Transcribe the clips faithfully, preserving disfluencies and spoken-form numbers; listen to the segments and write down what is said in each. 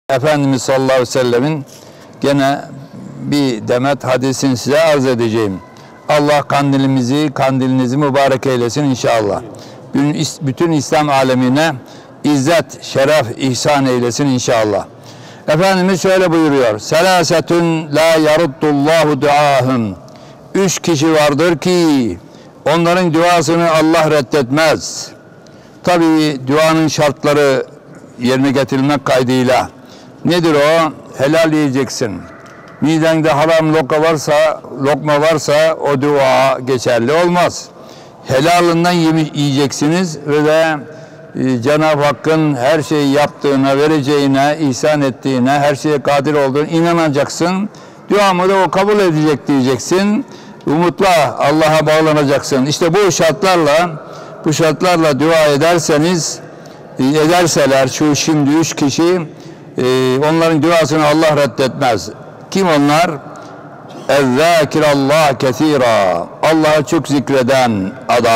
Efendimiz sallallahu aleyhi ve sellemin gene bir demet hadisini size arz edeceğim. Allah kandilimizi, kandilinizi mübarek eylesin inşallah. Bütün İslam alemine izzet, şeref, ihsan eylesin inşallah. Efendimiz şöyle buyuruyor. Selasetun la yaruddullahu duahum. Üç kişi vardır ki onların duasını Allah reddetmez. Tabii duanın şartları yerine getirilmek kaydıyla. Nedir o? Helal yiyeceksin. Midende haram lokma varsa, lokma varsa o dua geçerli olmaz. Helalından yiyeceksiniz ve de e, Cenab-ı Hakk'ın her şeyi yaptığına, vereceğine, ihsan ettiğine, her şeye kadir olduğuna inanacaksın. Duamı da o kabul edecek diyeceksin. Umutla Allah'a bağlanacaksın. İşte bu şartlarla, bu şartlarla dua ederseniz, ederseler şu şimdi üç kişi, e, onların duasını Allah reddetmez. Kim onlar? اَذَّاكِرَ كَثِيرًا. Allah'ı çok zikreden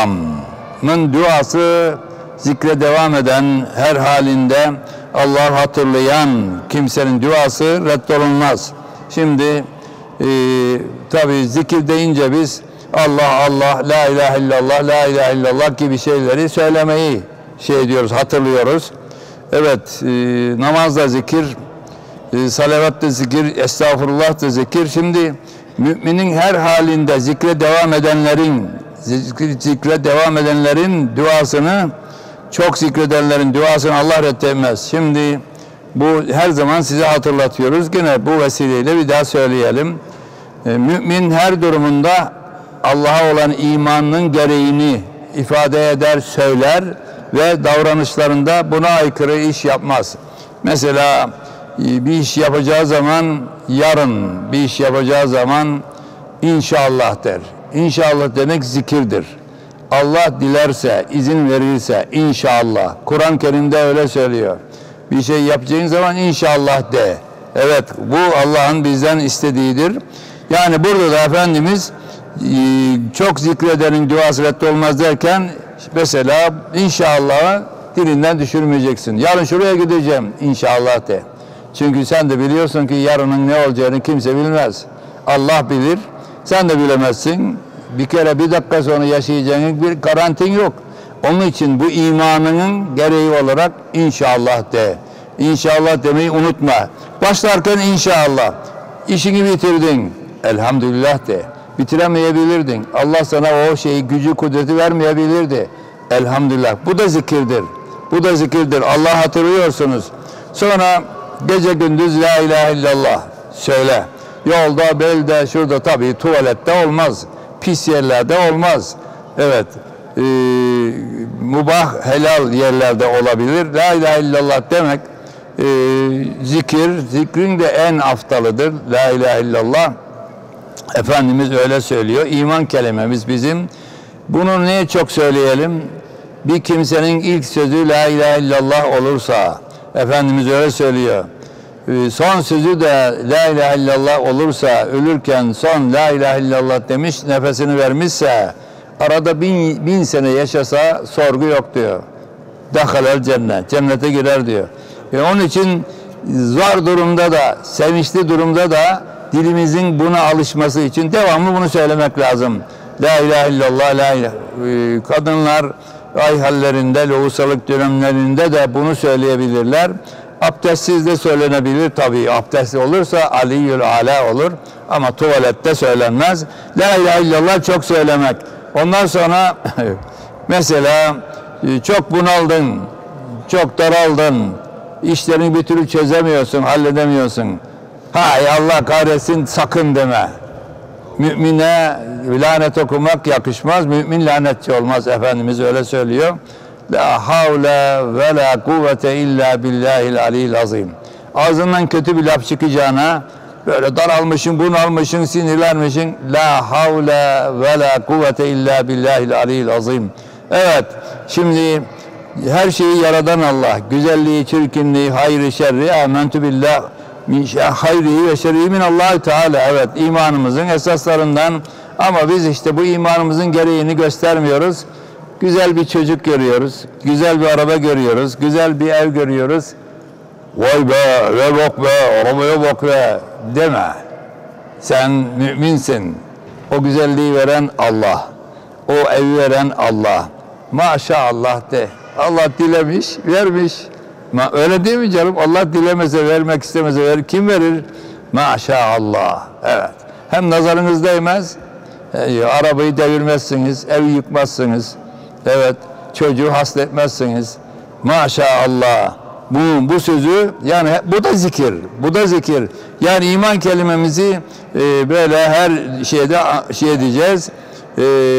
adamın duası, zikre devam eden, her halinde Allah'ı hatırlayan kimsenin duası reddolunmaz. Şimdi e, tabi zikir deyince biz Allah Allah, la ilahe illallah, la ilahe illallah gibi şeyleri söylemeyi şey diyoruz, hatırlıyoruz. Evet, e, namazda zikir, e, salavat da zikir, estağfurullah da zikir. Şimdi müminin her halinde zikre devam edenlerin, zikre, zikre devam edenlerin duasını, çok zikredenlerin duasını Allah reddetmez. Şimdi bu her zaman size hatırlatıyoruz. Yine bu vesileyle bir daha söyleyelim. E, mümin her durumunda Allah'a olan imanının gereğini ifade eder, söyler ve davranışlarında buna aykırı iş yapmaz. Mesela bir iş yapacağı zaman, yarın bir iş yapacağı zaman inşallah der. İnşallah demek zikirdir. Allah dilerse, izin verirse inşallah. Kur'an-ı Kerim'de öyle söylüyor. Bir şey yapacağın zaman inşallah de. Evet, bu Allah'ın bizden istediğidir. Yani burada da Efendimiz çok zikredenin duası reddolmaz derken mesela inşallah dilinden düşürmeyeceksin. Yarın şuraya gideceğim inşallah de. Çünkü sen de biliyorsun ki yarının ne olacağını kimse bilmez. Allah bilir. Sen de bilemezsin. Bir kere bir dakika sonra yaşayacağın bir garantin yok. Onun için bu imanının gereği olarak inşallah de. İnşallah demeyi unutma. Başlarken inşallah. İşini bitirdin. Elhamdülillah de. Bitiremeyebilirdin. Allah sana o şeyi, gücü, kudreti vermeyebilirdi. Elhamdülillah. Bu da zikirdir. Bu da zikirdir. Allah hatırlıyorsunuz. Sonra gece gündüz la ilahe illallah söyle. Yolda, belde, şurada tabii tuvalette olmaz. Pis yerlerde olmaz. Evet. E, mubah, helal yerlerde olabilir. La ilahe illallah demek e, zikir, zikrin de en aftalıdır. La ilahe illallah. Efendimiz öyle söylüyor. İman kelimemiz bizim. Bunu niye çok söyleyelim? Bir kimsenin ilk sözü la ilahe illallah olursa, Efendimiz öyle söylüyor. Son sözü de la ilahe illallah olursa, ölürken son la ilahe illallah demiş, nefesini vermişse, arada bin, bin sene yaşasa sorgu yok diyor. Dehalel cennet, cennete girer diyor. E onun için zor durumda da, sevinçli durumda da dilimizin buna alışması için devamlı bunu söylemek lazım. La ilahe illallah, la ilahe. Kadınlar ay hallerinde, lohusalık dönemlerinde de bunu söyleyebilirler. Abdestsiz de söylenebilir tabii. Abdestli olursa aliyyül ala olur ama tuvalette söylenmez. La ilahe illallah çok söylemek. Ondan sonra mesela çok bunaldın, çok daraldın, işlerini bir türlü çözemiyorsun, halledemiyorsun. Hay Allah kahretsin sakın deme. Mümine lanet okumak yakışmaz. Mümin lanetçi olmaz. Efendimiz öyle söylüyor. La havle ve la kuvvete illa billahil aliyyil azim. Ağzından kötü bir laf çıkacağına böyle daralmışsın, bunalmışsın, sinirlenmişsin. La havle ve la kuvvete illa billahil aliyyil azim. Evet, şimdi her şeyi yaradan Allah, güzelliği, çirkinliği, hayrı, şerri, âmentü billah min hayrihi ve şerrihi min Allah Teala. Evet, imanımızın esaslarından ama biz işte bu imanımızın gereğini göstermiyoruz. Güzel bir çocuk görüyoruz, güzel bir araba görüyoruz, güzel bir ev görüyoruz. vay be, ve bak be, arabaya bak be deme. Sen müminsin. O güzelliği veren Allah. O evi veren Allah. Maşallah de. Allah dilemiş, vermiş. Ma öyle değil mi canım? Allah dilemese, vermek istemese verir. Kim verir? Maşallah. Evet. Hem nazarınız değmez, e, arabayı devirmezsiniz, evi yıkmazsınız. Evet. Çocuğu hasletmezsiniz. Maşallah. Bu, bu sözü, yani bu da zikir. Bu da zikir. Yani iman kelimemizi e, böyle her şeyde şey edeceğiz. E,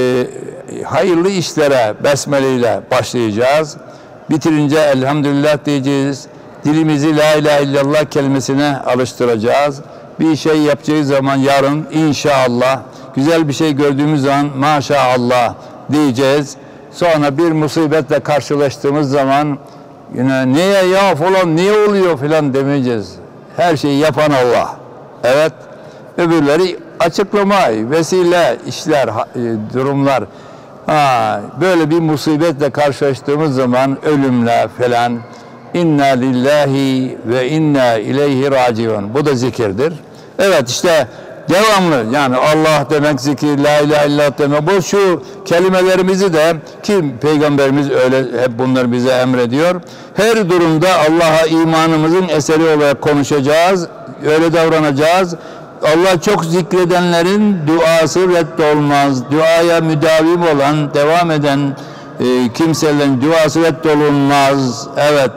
hayırlı işlere besmele ile başlayacağız. Bitirince elhamdülillah diyeceğiz. Dilimizi la ilahe illallah kelimesine alıştıracağız. Bir şey yapacağı zaman yarın inşallah, güzel bir şey gördüğümüz zaman maşallah diyeceğiz. Sonra bir musibetle karşılaştığımız zaman yine niye ya falan, niye oluyor falan demeyeceğiz. Her şeyi yapan Allah. Evet. Öbürleri açıklama, vesile, işler, durumlar. Ha, böyle bir musibetle karşılaştığımız zaman ölümle falan inna lillahi ve inna ileyhi raciun. Bu da zikirdir. Evet, işte devamlı, yani Allah demek zikir, la ilahe illallah demek. Bu şu kelimelerimizi de, ki Peygamberimiz öyle hep bunları bize emrediyor. Her durumda Allah'a imanımızın eseri olarak konuşacağız, öyle davranacağız. Allah çok zikredenlerin duası reddolmaz. Duaya müdavim olan, devam eden e, kimselerin duası reddolunmaz. Evet.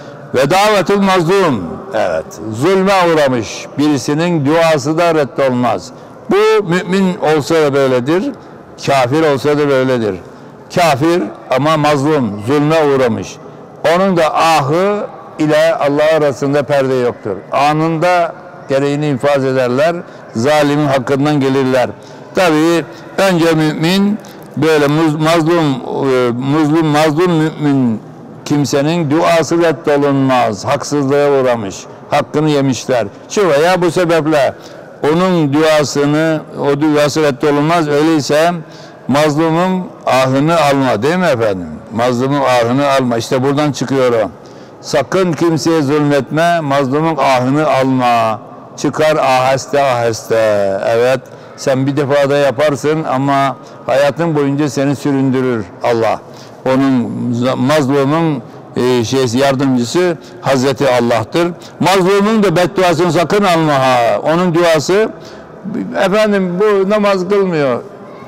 Ve davetul mazlum. Evet. Zulme uğramış birisinin duası da reddolmaz. Bu mümin olsa da böyledir. Kafir olsa da böyledir. Kafir ama mazlum, zulme uğramış. Onun da ahı ile Allah arasında perde yoktur. Anında gereğini infaz ederler, zalimin hakkından gelirler. Tabii önce mümin böyle mazlum, mazlum, mazlum mümin kimsenin duası reddolunmaz, haksızlığa uğramış, hakkını yemişler. Şu veya bu sebeple onun duasını, o duası reddolunmaz. Öyleyse mazlumun ahını alma, değil mi efendim? Mazlumun ahını alma. İşte buradan çıkıyor o. Sakın kimseye zulmetme, mazlumun ahını alma. Çıkar aheste aheste. Evet, sen bir defada yaparsın ama hayatın boyunca seni süründürür Allah. Onun, mazlumun e, şeysi, yardımcısı Hazreti Allah'tır. Mazlumun da bedduasını sakın alma ha. Onun duası, efendim bu namaz kılmıyor,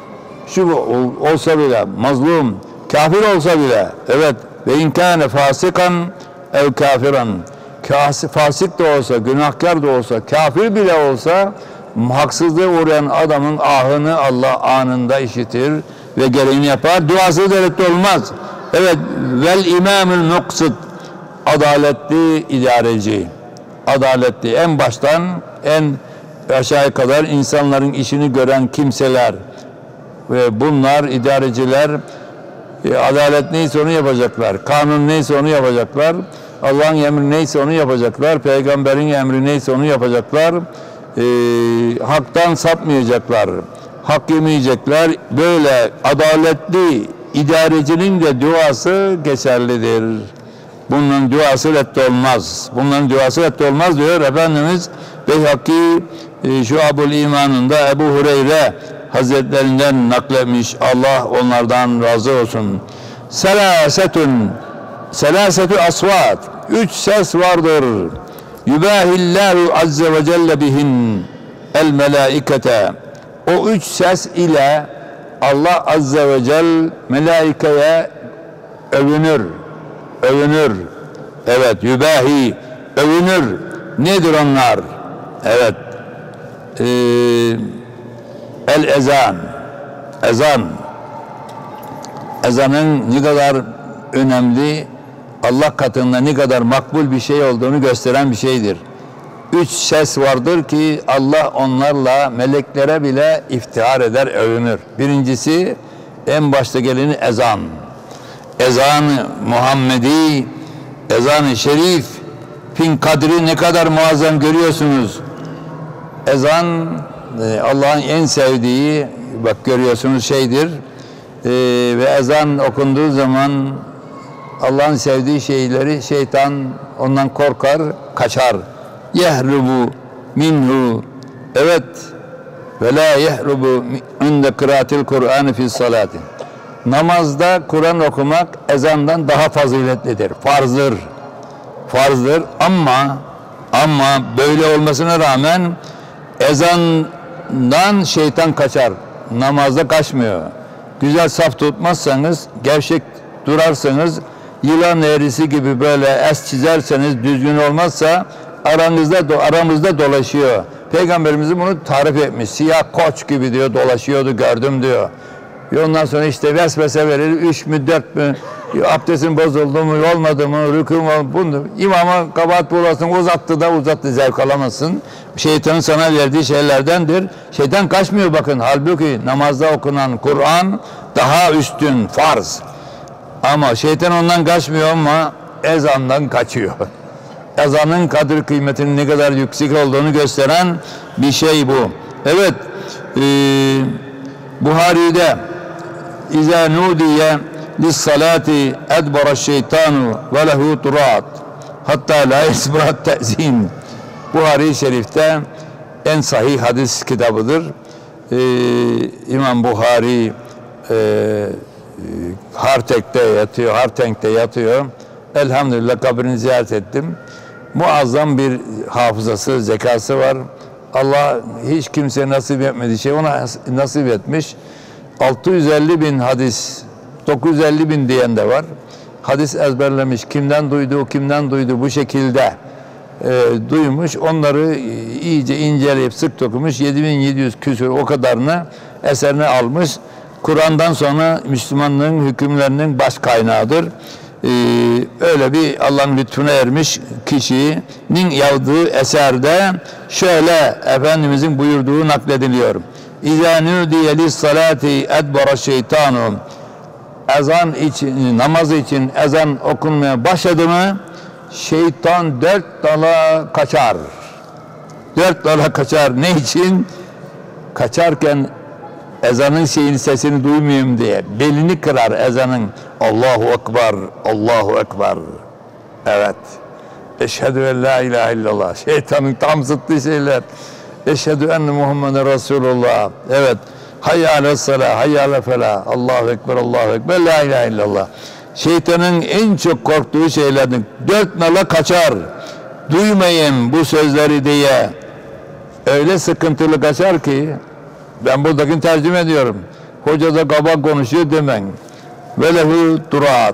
şu olsa bile, mazlum, kafir olsa bile, evet, ve inkâne fasikan ev kafiran, fasık da olsa, günahkar da olsa, kafir bile olsa, haksızlığa uğrayan adamın ahını Allah anında işitir ve gereğini yapar. Duası devlette olmaz. Evet, vel imamül muqsit, adaletli idareci, adaletli, en baştan en aşağıya kadar insanların işini gören kimseler ve bunlar, idareciler, e, adalet neyse onu yapacaklar, kanun neyse onu yapacaklar, Allah'ın emri neyse onu yapacaklar, peygamberin emri neyse onu yapacaklar, e, haktan sapmayacaklar, hak yemeyecekler. Böyle adaletli idarecinin de duası geçerlidir. Bunların duası reddolmaz. Bunların duası reddolmaz diyor Efendimiz Beyhaki e, Şuab-ül İman'ında Ebu Hureyre Hazretlerinden nakletmiş. Allah onlardan razı olsun. Selasetun, selasetü asvat, üç ses vardır. Yubahillahu azze ve celle bihin el melaikete. O üç ses ile Allah azze ve celle melaikeye övünür. Övünür. Evet, yübahi, övünür. Nedir onlar? Evet. Ee, el ezan. Ezan. Ezanın ne kadar önemli, Allah katında ne kadar makbul bir şey olduğunu gösteren bir şeydir. Üç ses vardır ki Allah onlarla meleklere bile iftihar eder, övünür. Birincisi, en başta geleni ezan. Ezan-ı Muhammedi, ezan-ı şerif, fin kadri ne kadar muazzam görüyorsunuz. Ezan Allah'ın en sevdiği, bak görüyorsunuz, şeydir. Ee, ve ezan okunduğu zaman Allah'ın sevdiği şeyleri şeytan ondan korkar, kaçar. Yehrubu minhu. Evet. Ve la yehrubu inde kıraatil Kur'an fi salati. Namazda Kur'an okumak ezandan daha faziletlidir. Farzdır. Farzdır ama ama böyle olmasına rağmen ezandan şeytan kaçar. Namazda kaçmıyor. Güzel saf tutmazsanız, gevşek durarsanız, yılan eğrisi gibi böyle es çizerseniz, düzgün olmazsa aranızda aramızda dolaşıyor. Peygamberimiz bunu tarif etmiş. Siyah koç gibi diyor, dolaşıyordu, gördüm diyor. Ve ondan sonra işte vesvese verir, üç mü dört mü, abdestin bozuldu mu, olmadı mı, rükû mu, bunu imama kabahat bulasın, uzattı da uzattı, zevk alamazsın. Şeytanın sana verdiği şeylerdendir. Şeytan kaçmıyor bakın. Halbuki namazda okunan Kur'an daha üstün, farz. Ama şeytan ondan kaçmıyor ama ezandan kaçıyor. Ezanın kadir kıymetinin ne kadar yüksek olduğunu gösteren bir şey bu. Evet, e, Buhari'de İzâ nudiye lissalâti edbara şeytanu ve lehu turat hatta la isbrat te'zin. Buhari-i Şerif'te en sahih hadis kitabıdır. Ee, İmam Buhari e, Hartek'te yatıyor, Hartenk'te yatıyor. Elhamdülillah kabrini ziyaret ettim. Muazzam bir hafızası, zekası var. Allah hiç kimseye nasip etmediği şey ona nasip etmiş. altı yüz elli bin hadis, dokuz yüz elli bin diyen de var. Hadis ezberlemiş. Kimden duydu, kimden duydu bu şekilde e, duymuş. Onları iyice inceleyip sık dokumuş. yedi bin yedi yüz küsur o kadarını eserine almış. Kur'an'dan sonra Müslümanlığın hükümlerinin baş kaynağıdır. Ee, öyle bir Allah'ın lütfuna ermiş kişinin yazdığı eserde şöyle Efendimizin buyurduğu naklediliyor. İzâ nûdiye lis-salâti edbara şeytanu. Ezan için, namaz için ezan okunmaya başladı mı şeytan dört dala kaçar. Dört dala kaçar. Ne için? Kaçarken ezanın şeyin sesini duymayayım diye. Belini kırar ezanın. Allahu Ekber, Allahu Ekber. Evet. Eşhedü en la ilahe illallah. Şeytanın tam zıttı şeyler. Eşhedü enne Muhammeden Resulullah. Evet. Hayya aleyhissalâh, hayya aleyhissalâh. Allahu Ekber, Allahu Ekber, la ilahe illallah. Şeytanın en çok korktuğu şeylerden dört nala kaçar. Duymayın bu sözleri diye. Öyle sıkıntılı kaçar ki ben buradakini tercüme ediyorum. Hoca da kaba konuşuyor demen. Ve lehu durat.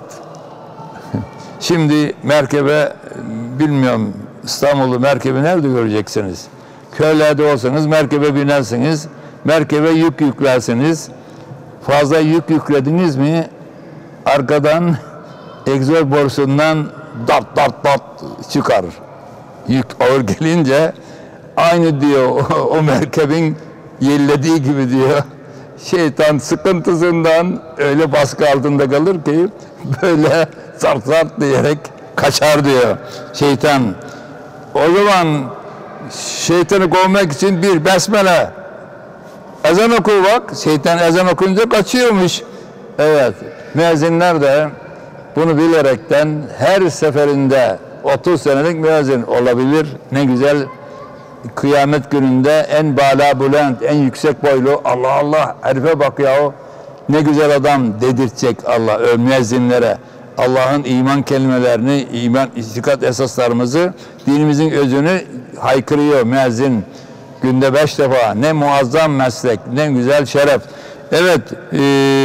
Şimdi merkebe bilmiyorum İstanbul'u merkebi nerede göreceksiniz? Köylerde olsanız merkebe binersiniz. Merkebe yük yüklersiniz. Fazla yük yüklediniz mi arkadan egzoz borusundan dart dart dart çıkar. Yük ağır gelince aynı diyor o, o merkebin yellediği gibi diyor. Şeytan sıkıntısından öyle baskı altında kalır ki böyle zart zart diyerek kaçar diyor şeytan. O zaman şeytanı kovmak için bir besmele. Ezan oku bak. Şeytan ezan okunca kaçıyormuş. Evet. Müezzinler de bunu bilerekten her seferinde otuz senelik müezzin olabilir. Ne güzel kıyamet gününde en bala bülent, en yüksek boylu Allah Allah herife bak ya o ne güzel adam dedirtecek Allah o müezzinlere. Allah'ın iman kelimelerini, iman istikat esaslarımızı, dinimizin özünü haykırıyor müezzin. Günde beş defa. Ne muazzam meslek, ne güzel şeref. Evet, e,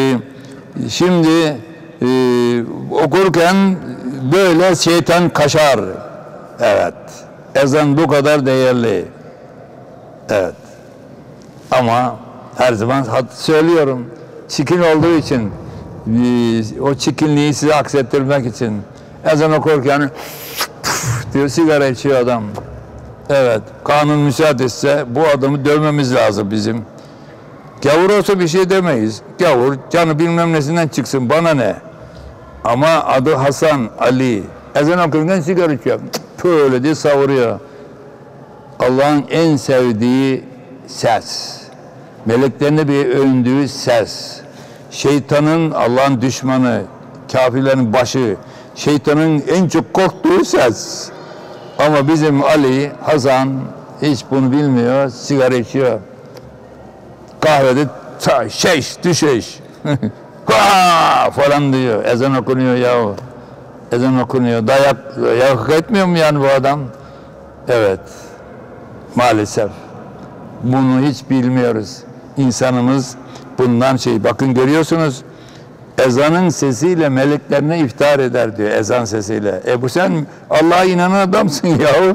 şimdi e, okurken böyle şeytan kaçar. Evet, ezan bu kadar değerli. Evet. Ama her zaman söylüyorum, çirkin olduğu için, o çirkinliği size aksettirmek için ezan okurken diyor sigara içiyor adam. Evet, kanun müsaade etse bu adamı dövmemiz lazım bizim. Gavur olsa bir şey demeyiz. Gavur, canı bilmem nesinden çıksın, bana ne? Ama adı Hasan, Ali. Ezan okurken sigara içiyor. Böyle diye savuruyor. Allah'ın en sevdiği ses. Meleklerine bir övündüğü ses. Şeytanın, Allah'ın düşmanı, kafirlerin başı, şeytanın en çok korktuğu ses. Ama bizim Ali, Hasan hiç bunu bilmiyor, sigara içiyor. Kahvede şeş, düşeş, ha falan diyor, ezan okunuyor yahu. Ezan okunuyor, dayak, dayak etmiyor mu yani bu adam? Evet, maalesef. Bunu hiç bilmiyoruz. İnsanımız bundan şey, bakın görüyorsunuz, ezanın sesiyle meleklerine iftar eder diyor, ezan sesiyle. E bu sen Allah'a inanan adamsın yahu.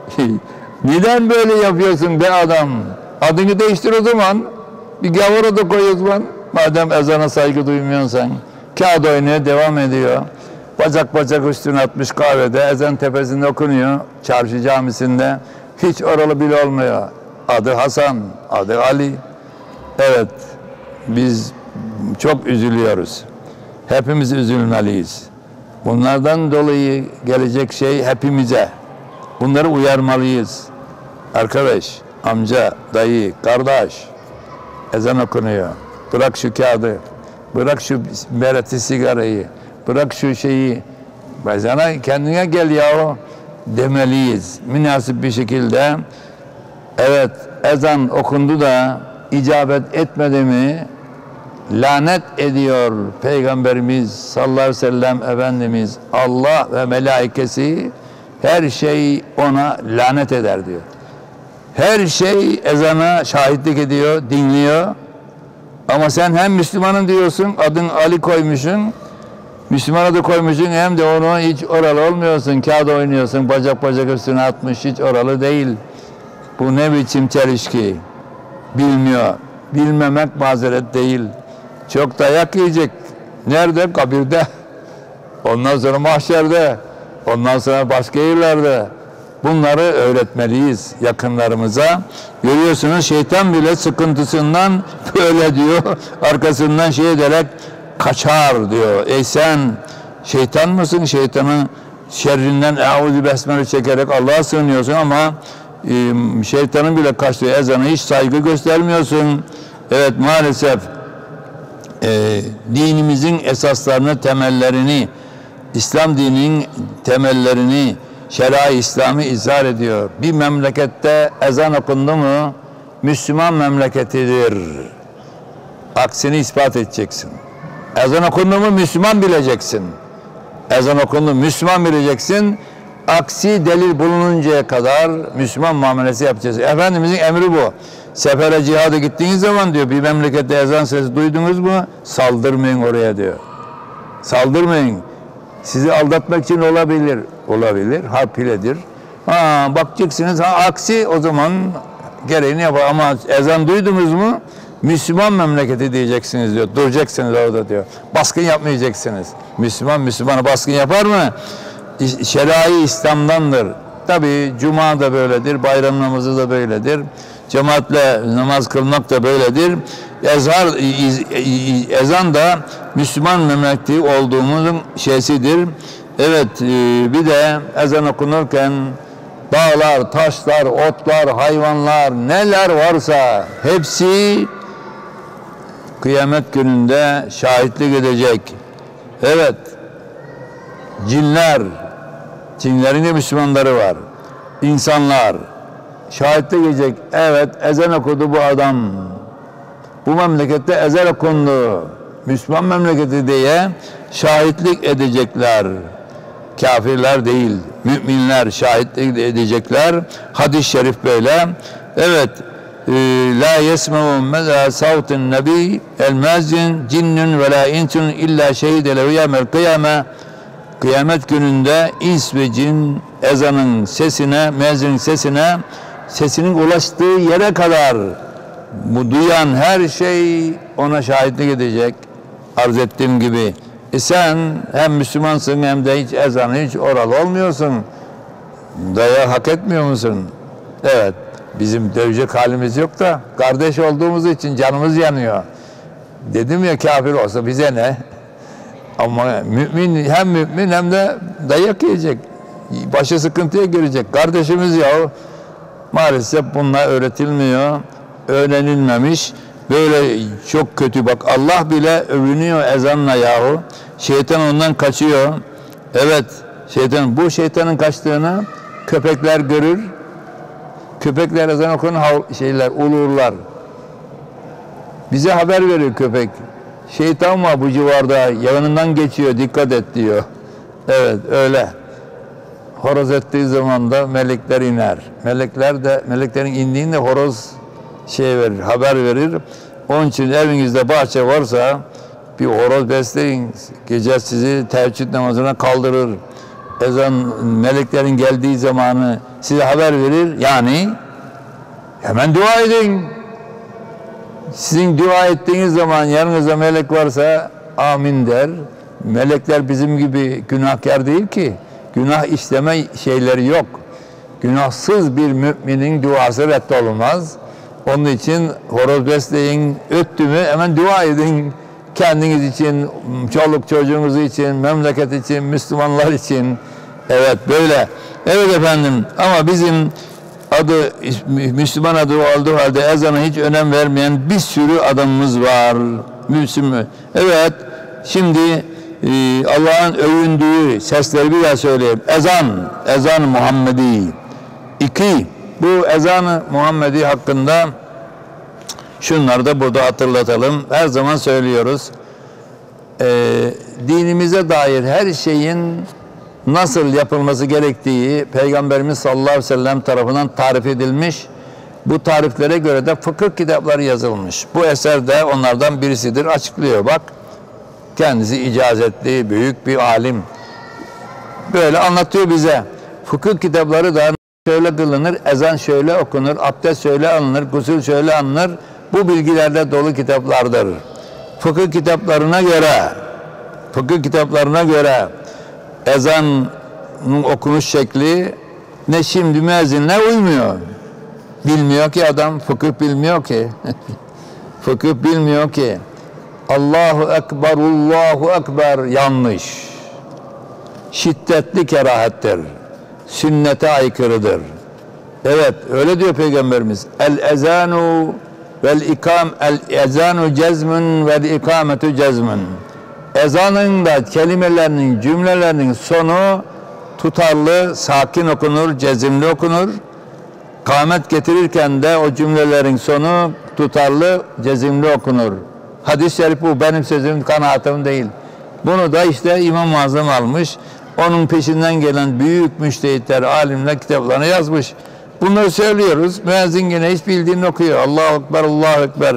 Neden böyle yapıyorsun be adam? Adını değiştir o zaman. Bir gavura da koy o zaman. Madem ezana saygı duymuyorsan. Kağıt oynaya devam ediyor. Bacak bacak üstüne atmış kahvede, ezan tepesinde okunuyor, çarşı camisinde. Hiç oralı bile olmuyor. Adı Hasan, adı Ali. Evet, biz çok üzülüyoruz. Hepimiz üzülmeliyiz. Bunlardan dolayı gelecek şey hepimize. Bunları uyarmalıyız. Arkadaş, amca, dayı, kardeş, ezan okunuyor. Bırak şu kağıdı, bırak şu bereti sigarayı, bırak şu şeyi. Ezana kendine gel yahu demeliyiz. Münasip bir şekilde. Evet, ezan okundu da icabet etmedi mi lanet ediyor Peygamberimiz sallallahu aleyhi ve sellem Efendimiz. Allah ve melaikesi her şey ona lanet eder diyor. Her şey ezana şahitlik ediyor, dinliyor. Ama sen hem Müslümanım diyorsun, adın Ali koymuşsun, Müslüman adı koymuşsun, hem de onu hiç oralı olmuyorsun, kağıt oynuyorsun, bacak bacak üstüne atmış, hiç oralı değil. Bu ne biçim çelişki? Bilmiyor. Bilmemek mazeret değil. Çok dayak yiyecek. Nerede? Kabirde. Ondan sonra mahşerde. Ondan sonra başka yerlerde. Bunları öğretmeliyiz yakınlarımıza. Görüyorsunuz şeytan bile sıkıntısından böyle diyor. Arkasından şey ederek kaçar diyor. Ey sen şeytan mısın? Şeytanın şerrinden eûzü besmele çekerek Allah'a sığınıyorsun ama e, şeytanın bile kaçtığı ezana hiç saygı göstermiyorsun. Evet, maalesef e, dinimizin esaslarını, temellerini, İslam dininin temellerini Şeria-i İslam'ı izhar ediyor. Bir memlekette ezan okundu mu Müslüman memleketidir. Aksini ispat edeceksin. Ezan okundu mu Müslüman bileceksin. Ezan okundu Müslüman bileceksin. Aksi delil bulununcaya kadar Müslüman muamelesi yapacağız. Efendimizin emri bu. Sefere, cihada gittiğiniz zaman diyor, bir memlekette ezan sesi duydunuz mu saldırmayın oraya diyor. Saldırmayın. Sizi aldatmak için olabilir. Olabilir. Harp hiledir. Ha, bakacaksınız. Ha, aksi o zaman gereğini yapar. Ama ezan duydunuz mu Müslüman memleketi diyeceksiniz diyor. Duracaksınız orada diyor. Baskın yapmayacaksınız. Müslüman Müslümana baskın yapar mı? Şerai İslam'dandır. Tabi Cuma da böyledir. Bayram namazı da böyledir. Cemaatle namaz kılmak da böyledir. Ezhar, ezan da Müslüman memleketi olduğumuzun şeysidir. Evet, bir de ezan okunurken dağlar, taşlar, otlar, hayvanlar neler varsa hepsi kıyamet gününde şahitlik edecek. Evet, cinler, cinlerin de Müslümanları var. İnsanlar şahitlik edecek. Evet, ezan okudu bu adam. Bu memlekette ezan okundu. Müslüman memleketi diye şahitlik edecekler. Kafirler değil, müminler şahitlik edecekler. Hadis-i şerif böyle. Evet, la yesme'u meza savtin nebi el mezin cinnun ve la insun illa şehide lehu yevmel kıyame. Kıyamet gününde ins ve cin ezanın sesine, müezzinin sesine, sesinin ulaştığı yere kadar bu duyan her şey ona şahitlik edecek. Arz ettiğim gibi. E sen hem Müslümansın hem de hiç ezanı hiç oral olmuyorsun. Dayağı hak etmiyor musun? Evet. Bizim dövecek halimiz yok da kardeş olduğumuz için canımız yanıyor. Dedim ya, kafir olsa bize ne? Ama mümin hem mümin hem de dayak yiyecek. Başı sıkıntıya girecek. Kardeşimiz ya, maalesef bunlar öğretilmiyor. Öğrenilmemiş. Böyle çok kötü. Bak, Allah bile övünüyor ezanla yahu. Şeytan ondan kaçıyor. Evet, şeytan, bu şeytanın kaçtığını köpekler görür. Köpekler ezan okunun şeyler, ulurlar. Bize haber verir köpek. Şeytan var bu civarda, yanından geçiyor, dikkat et diyor. Evet, öyle. Horoz ettiği zaman da melekler iner. Melekler de, meleklerin indiğinde horoz şey verir, haber verir. Onun için evinizde bahçe varsa bir horoz besleyin. Gece sizi teheccüd namazına kaldırır. Ezan, meleklerin geldiği zamanı size haber verir. Yani hemen dua edin. Sizin dua ettiğiniz zaman yanınızda melek varsa amin der. Melekler bizim gibi günahkar değil ki. Günah işleme şeyleri yok. Günahsız bir müminin duası reddolunmaz. Onun için horoz besleyin, öttü mü hemen dua edin. Kendiniz için, çoluk çocuğunuz için, memleket için, Müslümanlar için. Evet böyle. Evet efendim, ama bizim adı Müslüman adı olduğu halde ezana hiç önem vermeyen bir sürü adamımız var. Müslüman. Evet, şimdi e, Allah'ın övündüğü sesleri bir daha söyleyeyim. Ezan, ezan Muhammedi. İki, bu ezan-ı Muhammedi hakkında şunları da burada hatırlatalım. Her zaman söylüyoruz. E, dinimize dair her şeyin nasıl yapılması gerektiği Peygamberimiz sallallahu aleyhi ve sellem tarafından tarif edilmiş. Bu tariflere göre de fıkıh kitapları yazılmış. Bu eser de onlardan birisidir. Açıklıyor bak. Kendisi icazetli, büyük bir alim. Böyle anlatıyor bize. Fıkıh kitapları da şöyle kılınır, ezan şöyle okunur, abdest şöyle alınır, gusül şöyle alınır. Bu bilgilerle dolu kitaplardır. Fıkıh kitaplarına göre, fıkıh kitaplarına göre ezanın okunuş şekli ne şimdi müezzinler uymuyor. Bilmiyor ki adam, fıkıh bilmiyor ki. Fıkıh bilmiyor ki. Allahu Ekber, Allahu Ekber yanlış. Şiddetli kerahettir. Sünnete aykırıdır. Evet, öyle diyor Peygamberimiz. El ezanu vel ikam el ezanu cezmun vel ikametu cezmun. Ezanın da kelimelerinin, cümlelerinin sonu tutarlı, sakin okunur, cezimli okunur. Kâmet getirirken de o cümlelerin sonu tutarlı, cezimli okunur. Hadis-i şerif bu, benim sözüm, kanaatim değil. Bunu da işte İmam-ı Azam almış. Onun peşinden gelen büyük müştehitler, alimler kitaplarına yazmış. Bunları söylüyoruz. Müezzin yine hiç bildiğini okuyor. Allahu Ekber, Allahu Ekber.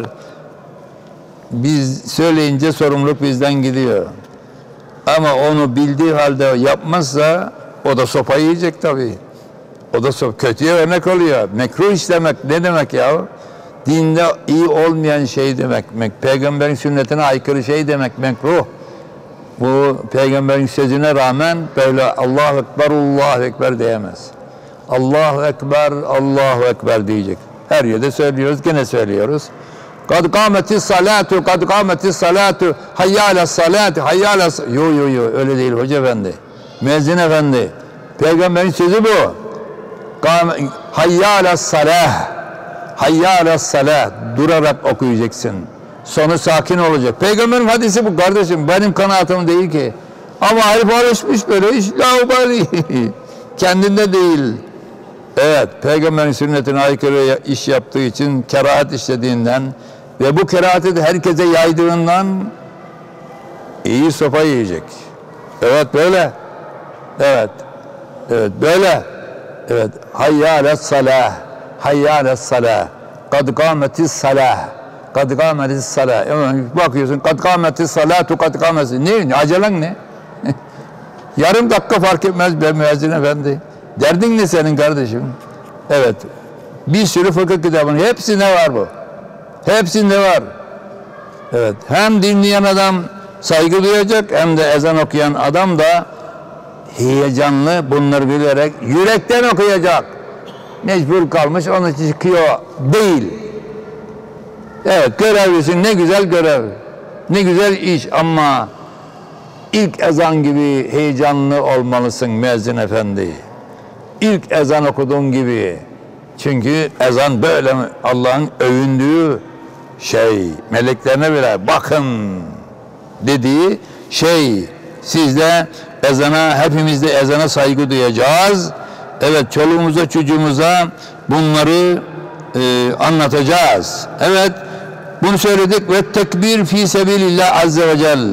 Biz söyleyince sorumluluk bizden gidiyor. Ama onu bildiği halde yapmazsa o da sopa yiyecek tabii. O da sopa. Kötüye örnek oluyor. Mekruh işlemek ne demek ya? Dinde iyi olmayan şey demek. Peygamberin sünnetine aykırı şey demek mekruh. Bu peygamberin sözüne rağmen böyle Allahu Ekber, Allahu Ekber diyemez. Allahu Ekber, Allahu Ekber diyecek. Her yerde söylüyoruz, gene söylüyoruz. Kad kâmetis salatu, kad kâmetis salatu, hayyâle salatu, hayyâle salatu. Yo yo yo, öyle değil hoca efendi. Müezzin efendi. Peygamberin sözü bu. Hayyâle salah, hayyâle salah. Durarak okuyacaksın. Sonu sakin olacak. Peygamberin hadisi bu kardeşim. Benim kanaatim değil ki. Ama herif alışmış böyle. Hiç laubali. Kendinde değil. Evet. Peygamberin sünnetine aykırı iş yaptığı için, kerahat işlediğinden ve bu kerahati de herkese yaydığından iyi sopa yiyecek. Evet böyle. Evet. Evet böyle. Evet. Hayyâle salah. Hayyâle salah. Kad kâmetis salah. Kad kâmetis salah. Bakıyorsun. Kad kâmetis salatu kad kâmetis. Ne? Acelen ne? Yarım dakika fark etmez be müezzin efendi. Derdin ne senin kardeşim? Evet. Bir sürü fıkıh kitabının hepsinde var bu. Hepsinde var. Evet. Hem dinleyen adam saygı duyacak hem de ezan okuyan adam da heyecanlı bunları bilerek yürekten okuyacak. Mecbur kalmış onun için çıkıyor değil. Evet, görevlisin, ne güzel görev. Ne güzel iş ama ilk ezan gibi heyecanlı olmalısın müezzin efendi. İlk ezan okuduğun gibi. Çünkü ezan böyle Allah'ın övündüğü şey. Meleklerine bile bakın dediği şey. Siz de ezana, hepimiz de ezana saygı duyacağız. Evet, çoluğumuza, çocuğumuza bunları e, anlatacağız. Evet, bunu söyledik. Ve tekbir fi sebilillah azze ve cel.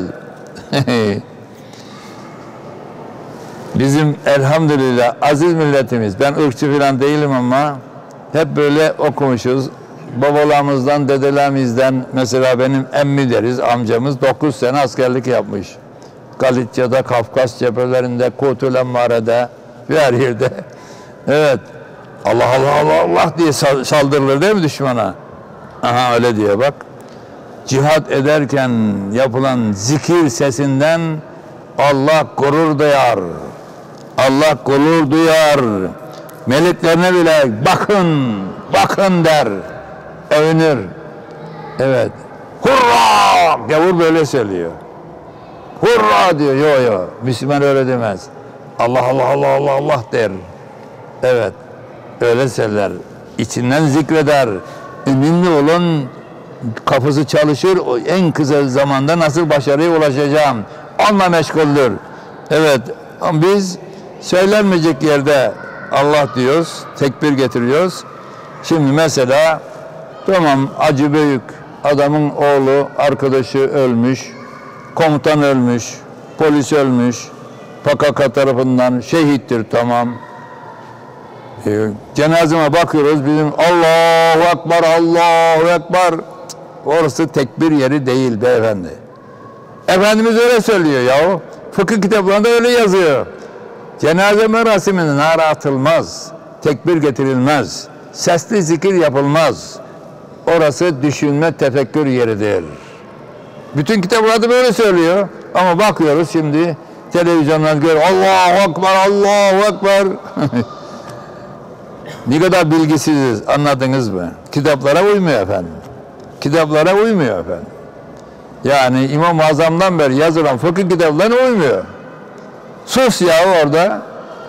Bizim elhamdülillah aziz milletimiz, ben ırkçı falan değilim ama hep böyle okumuşuz. Babalarımızdan, dedelerimizden, mesela benim emmi deriz, amcamız dokuz sene askerlik yapmış. Galicia'da, Kafkas cephelerinde, Kutul Emmare'de, her yerde. Evet, Allah Allah Allah Allah diye saldırılır değil mi düşmana? Aha öyle diyor bak. Cihad ederken yapılan zikir sesinden Allah gurur duyar. Allah gurur duyar. Meleklerine bile bakın, bakın der. Övünür. Evet. Hurra! Gavur böyle söylüyor. Hurra diyor. Yo yo. Müslüman öyle demez. Allah Allah Allah Allah Allah der. Evet. Öyle söyler. İçinden zikreder. Önemli olan kafası çalışır. O en kısa zamanda nasıl başarıya ulaşacağım? Onunla meşguldür. Evet. Ama biz söylenmeyecek yerde Allah diyoruz. Tekbir getiriyoruz. Şimdi mesela tamam acı büyük. Adamın oğlu, arkadaşı ölmüş. Komutan ölmüş. Polis ölmüş. P K K tarafından şehittir tamam. E, cenazeme bakıyoruz bizim Allahu Ekber, Allahu Ekber. Orası tekbir yeri değil beyefendi. Efendimiz öyle söylüyor yahu. Fıkıh kitaplarında öyle yazıyor. Cenaze merasiminde nara atılmaz. Tekbir getirilmez. Sesli zikir yapılmaz. Orası düşünme, tefekkür yeridir. Bütün kitaplarda böyle söylüyor. Ama bakıyoruz şimdi televizyondan görüyor. Allahu Ekber, Allahu Ekber. Ne kadar bilgisiziz, anladınız mı? Kitaplara uymuyor efendim. Kitaplara uymuyor efendim. Yani İmam-ı Azam'dan beri yazılan fıkıh kitaplarına uymuyor. Sus ya orada.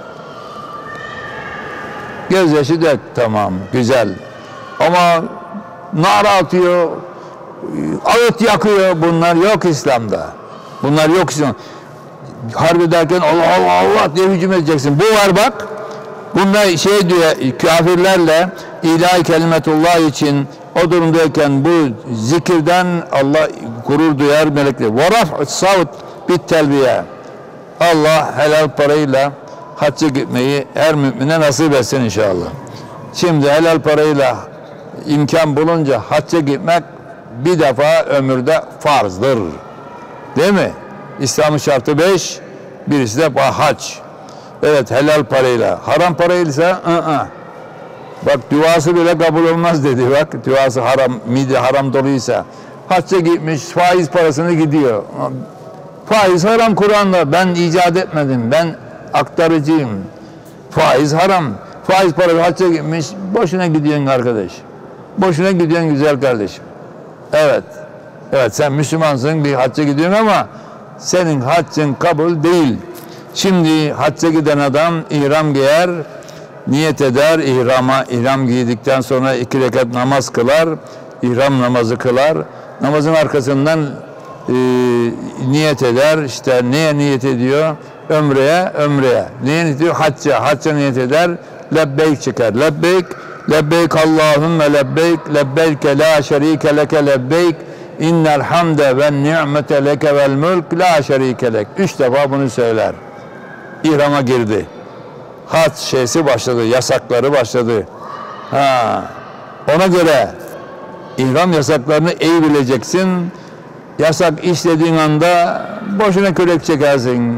Gözyaşı dök, tamam, güzel. Ama nara atıyor, ağıt yakıyor, bunlar yok İslam'da. Bunlar yok İslam'da. Harbi derken Allah Allah Allah diye hücum edeceksin. Bu var bak. Bunda şey diyor, kafirlerle ilahi kelimetullah için o durumdayken bu zikirden Allah gurur duyar melekler. وَرَفْعُ الصَّوْتِ بِالتَّلْبِيَةِ Allah helal parayla hacca gitmeyi her mümine nasip etsin inşallah. Şimdi helal parayla imkan bulunca hacca gitmek bir defa ömürde farzdır. Değil mi? İslam'ın şartı beş, birisi de hac. Evet, helal parayla. Haram parayla ı ı bak duası bile kabul olmaz dedi bak. Duası haram, mide haram doluysa. Hacca gitmiş, faiz parasını gidiyor. Faiz haram Kur'an'da. Ben icat etmedim. Ben aktarıcıyım. Faiz haram. Faiz parası hacca gitmiş. Boşuna gidiyorsun arkadaş. Boşuna gidiyorsun güzel kardeşim. Evet. Evet sen Müslümansın, bir hacca gidiyorsun ama senin haccın kabul değil. Şimdi hacca giden adam ihram giyer, niyet eder, ihrama, ihram giydikten sonra iki rekat namaz kılar, ihram namazı kılar, namazın arkasından e, niyet eder, işte neye niyet ediyor? Ömreye, ömreye. Neye niyet ediyor? Hacca, hacca niyet eder, lebbeyk çıkar. Lebbeyk, lebbeyk Allahümme lebbeyk, lebbeyke la şerike leke lebbeyk, innel hamde ve ni'mete leke vel mülk la şerike lek. Üç defa bunu söyler. İhrama girdi. Hac şeysi başladı, yasakları başladı. Ha, ona göre ihram yasaklarını iyi bileceksin. Yasak işlediğin anda boşuna kürek çekersin.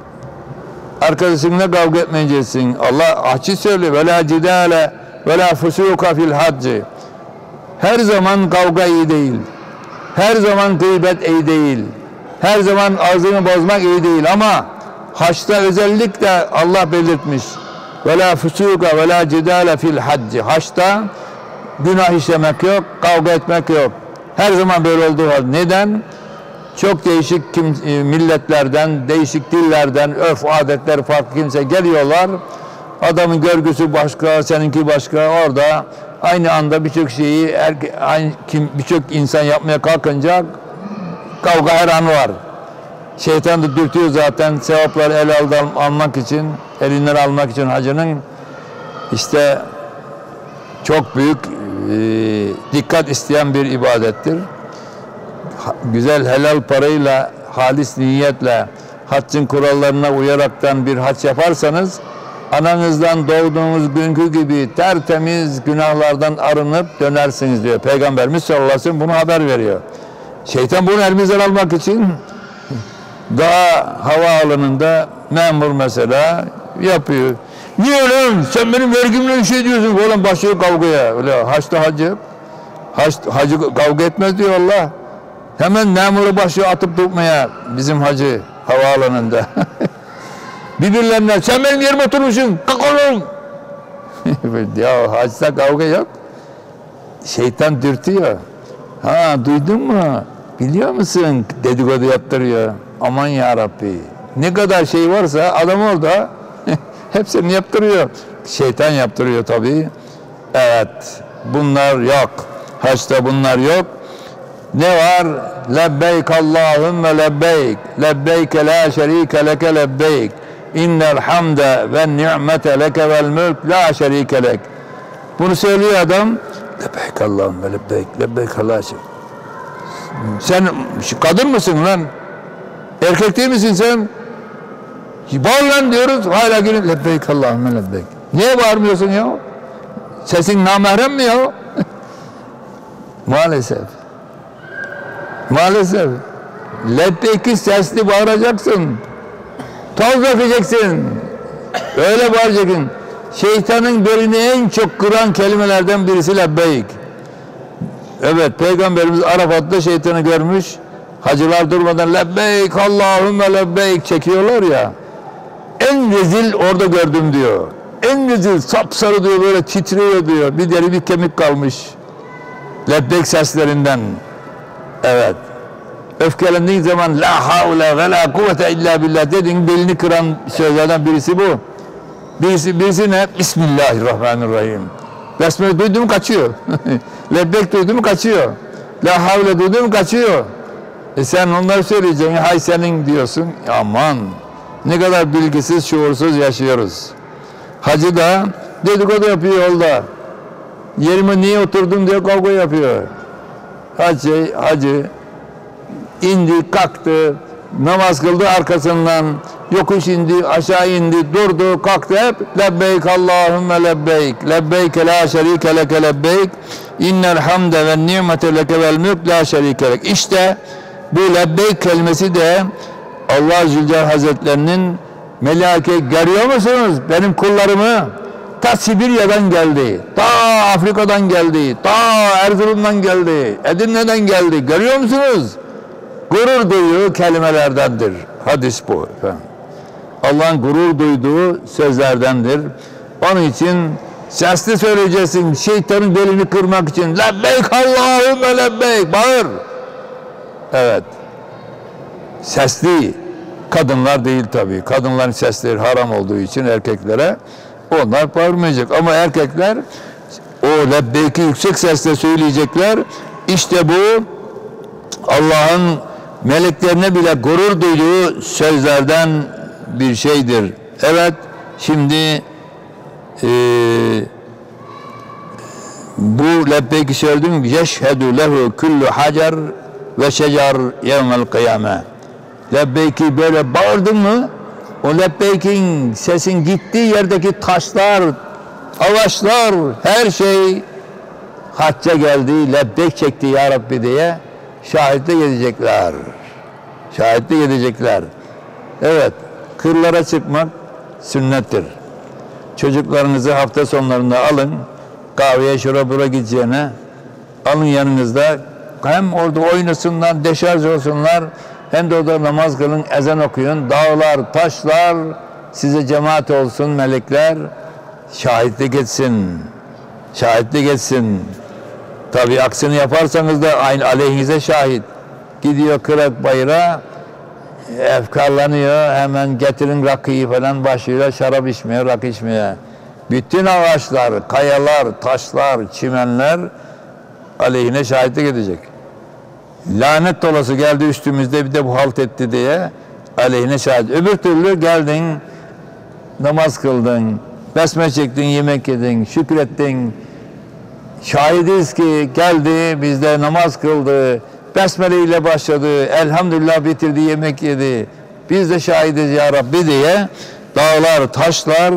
Arkadaşınla kavga etmeyeceksin. Allah açık söylüyor. Ve la cidale ve la fusuka fil hacci. Her zaman kavga iyi değil. Her zaman gıybet iyi değil. Her zaman ağzını bozmak iyi değil ama haçta özellikle Allah belirtmiş. Ve la fusuka ve la cidale fil hacci. Haçta günah işlemek yok, kavga etmek yok. Her zaman böyle olduğu halde. Neden? Çok değişik kim, milletlerden, değişik dillerden, örf adetler farklı kimse geliyorlar. Adamın görgüsü başka, seninki başka. Orada aynı anda birçok şeyi birçok insan yapmaya kalkınca kavga her an var. Şeytan da dürtüyor zaten sevapları el almak için, elinden almak için hacının. İşte çok büyük e, dikkat isteyen bir ibadettir. Ha, güzel helal parayla, halis niyetle, haccın kurallarına uyaraktan bir hac yaparsanız, ananızdan doğduğunuz günkü gibi tertemiz günahlardan arınıp dönersiniz diyor. Peygamberimiz sallallahu aleyhi ve sellem bunu haber veriyor. Şeytan bunu elimizden almak için daha havaalanında memur mesela yapıyor. Niye lan? Sen benim vergimle bir şey diyorsun. Oğlum başlıyor kavgaya. Öyle haçta hacı. Haç, hacı kavga etmez diyor Allah. Hemen memuru başlıyor atıp tutmaya bizim hacı havaalanında. Birbirlerine sen benim yerime oturmuşsun. Kalk oğlum. Ya haçta kavga yok. Şeytan dürtüyor. Ha duydun mu? Biliyor musun? Dedikodu yaptırıyor. Aman ya Rabbi. Ne kadar şey varsa adam orada hepsini yaptırıyor. Şeytan yaptırıyor tabii. Evet. Bunlar yok. Haçta bunlar yok. Ne var? Lebbeyk Allahümme lebbeyk. Lebbeyke la şerike leke lebbeyk. İnnel hamde ve ni'mete leke vel mülk la şerike lek. Bunu söylüyor adam. Lebbeyk Allahümme lebbeyk. Lebbeyk la şerike. Sen kadın mısın lan? Erkek değil misin sen? Bağır lan diyoruz. Hala gelin. Lebbeyk Allahümme lebbeyk. Niye bağırmıyorsun ya? Sesin namahrem mi ya? Maalesef. Maalesef. Lebbeyki sesli bağıracaksın. Toz dökeceksin. Öyle bağıracaksın. Şeytanın belini en çok kıran kelimelerden birisi lebbeyk. Evet, Peygamberimiz Arafat'ta şeytanı görmüş. Hacılar durmadan lebbeyk Allahümme lebbeyk çekiyorlar ya. En rezil orada gördüm diyor. En rezil sapsarı diyor, böyle titriyor diyor. Bir deri bir kemik kalmış. Lebbeyk seslerinden. Evet. Öfkelendiğin zaman la havle ve la kuvvete illa billah dediğin belini kıran sözlerden birisi bu. Birisi, birisi ne? Bismillahirrahmanirrahim. Besmele duydu mu kaçıyor. Lebbeyk duydu mu kaçıyor. La havle duydu mu kaçıyor. E sen onları söyleyeceksin. Hay senin diyorsun. Aman. Ne kadar bilgisiz, şuursuz yaşıyoruz. Hacı da dedikodu yapıyor yolda. Yerime niye oturdun diye kavga yapıyor. Hacı, hacı indi, kalktı, namaz kıldı arkasından, yokuş indi, aşağı indi, durdu, kalktı hep lebbeyk Allahümme lebbeyk, lebbeyk la şerike leke lebbeyk, innel hamde ve nimete leke vel mülk la şerike lek. İşte bu lebbeyk kelimesi de Allah Zülcelal Hazretlerinin meleke görüyor musunuz benim kullarımı? Ta Sibirya'dan geldi, ta Afrika'dan geldi, ta Erzurum'dan geldi, Edirne'den geldi. Görüyor musunuz? Gurur duyduğu kelimelerdendir. Hadis bu. Allah'ın gurur duyduğu sözlerdendir. Onun için sesli söyleyeceksin. Şeytanın belini kırmak için. Lebbeyk Allahümme lebbeyk. Bağır. Evet. Sesli. Kadınlar değil tabii. Kadınların sesleri haram olduğu için erkeklere onlar bağırmayacak. Ama erkekler o lebbeyki yüksek sesle söyleyecekler. İşte bu Allah'ın meleklerine bile gurur duyduğu sözlerden bir şeydir. Evet, şimdi e, bu lebbeyki söyledim. Yeşhedü lehu kullu hacer ve şecer yevmel kıyame. Lebbeyki böyle bağırdın mı, o lebbeykin sesin gittiği yerdeki taşlar, ağaçlar, her şey hacca geldi, lebbeyk çekti ya Rabbi diye şahitlik edecekler. Şahitlik edecekler. Evet, kırlara çıkmak sünnettir. Çocuklarınızı hafta sonlarında alın, kahveye şura bura gideceğine, alın yanınızda, hem orada oynasınlar, deşarj olsunlar, hem de orada namaz kılın, ezan okuyun, dağlar, taşlar size cemaat olsun, melekler şahitlik etsin. Şahitlik etsin. Tabi aksini yaparsanız da aynı aleyhinize şahit. Gidiyor kırak bayıra, efkarlanıyor, hemen getirin rakıyı falan başlıyor, şarap içmeye, rakı içmeye. Bütün ağaçlar, kayalar, taşlar, çimenler aleyhine şahitlik edecek. Lanet dolası geldi üstümüzde, bir de bu halt etti diye aleyhine şahit. Öbür türlü geldin, namaz kıldın, besme çektin, yemek yedin, şükrettin. Şahidiz ki geldi, bizde namaz kıldı, besmele ile başladı, elhamdülillah bitirdi, yemek yedi. Biz de şahidiz ya Rabbi diye dağlar, taşlar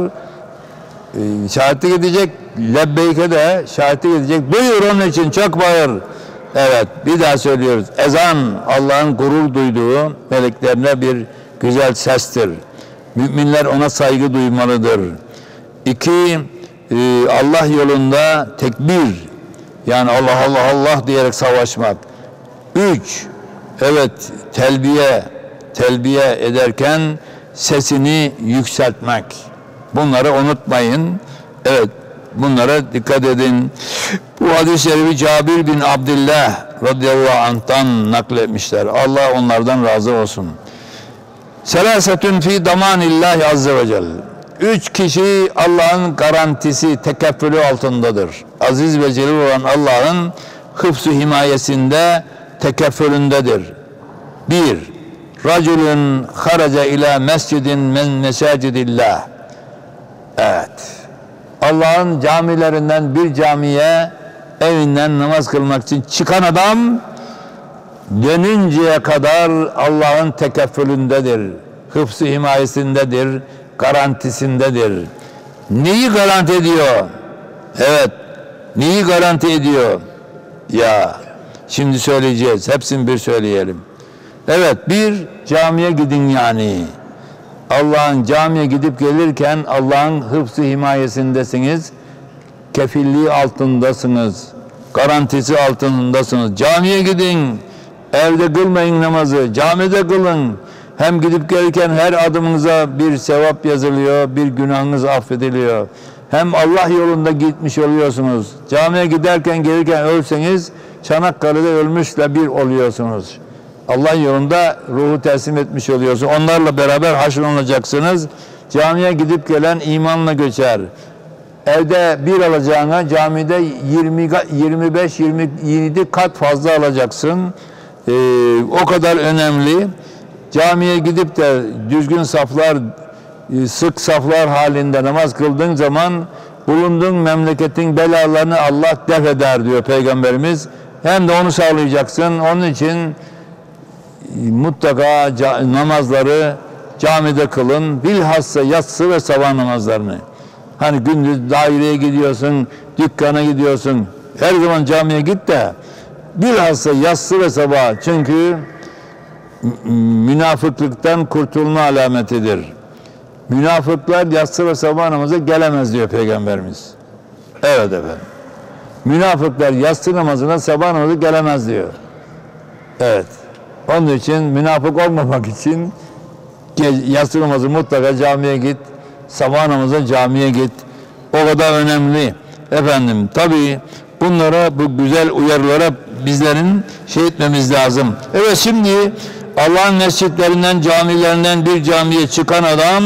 e, şahitlik edecek, lebbeyke de şahitlik edecek. Buyur onun için çok bağır. Evet, bir daha söylüyoruz. Ezan Allah'ın gurur duyduğu meleklerine bir güzel sestir. Müminler ona saygı duymalıdır. İki, e, Allah yolunda tekbir, yani Allah Allah Allah diyerek savaşmak. Üç, evet telbiye, telbiye ederken sesini yükseltmek. Bunları unutmayın. Evet, bunlara dikkat edin. Bu hadis-i şerifi Cabir bin Abdullah radıyallahu anh'tan nakletmişler. Allah onlardan razı olsun. Selasetün fi damanillahi azze ve celle. Üç kişi Allah'ın garantisi, tekeffülü altındadır. Aziz ve celil olan Allah'ın hıfz-ı himayesinde, tekeffülündedir. Bir, racülün haraca ila mescidin men mesacidillah. Evet. Allah'ın camilerinden bir camiye evinden namaz kılmak için çıkan adam dönünceye kadar Allah'ın tekeffülündedir. Hıfz-ı himayesindedir, garantisindedir. Neyi garanti ediyor? Evet, neyi garanti ediyor? Ya, şimdi söyleyeceğiz. Hepsini bir söyleyelim. Evet, bir, camiye gidin yani. Allah'ın camiye gidip gelirken Allah'ın hıfz-ı himayesindesiniz. Kefilliği altındasınız. Garantisi altındasınız. Camiye gidin. Evde kılmayın namazı. Camide kılın. Hem gidip gelirken her adımınıza bir sevap yazılıyor, bir günahınız affediliyor. Hem Allah yolunda gitmiş oluyorsunuz. Camiye giderken gelirken ölseniz Çanakkale'de ölmüşle bir oluyorsunuz. Allah yolunda ruhu teslim etmiş oluyorsunuz. Onlarla beraber haşrolunacaksınız. Camiye gidip gelen imanla göçer. Evde bir alacağına camide yirmi, yirmi beş yirmi yedi kat fazla alacaksın. Ee, o kadar önemli. Camiye gidip de düzgün saflar, sık saflar halinde namaz kıldığın zaman bulunduğun memleketin belalarını Allah def eder diyor Peygamberimiz. Hem de onu sağlayacaksın. Onun için mutlaka namazları camide kılın. Bilhassa yatsı ve sabah namazlarını. Hani gündüz daireye gidiyorsun, dükkana gidiyorsun. Her zaman camiye git de bilhassa yatsı ve sabah. Çünkü münafıklıktan kurtulma alametidir. Münafıklar yatsı ve sabah namazı gelemez diyor Peygamberimiz. Evet efendim. Münafıklar yatsı namazına sabah namazı gelemez diyor. Evet. Onun için münafık olmamak için yatsı namazı mutlaka camiye git. Sabah namazı camiye git. O kadar önemli. Efendim tabii bunlara, bu güzel uyarılara bizlerin şey etmemiz lazım. Evet, şimdi Allah'ın mescitlerinden, camilerinden bir camiye çıkan adam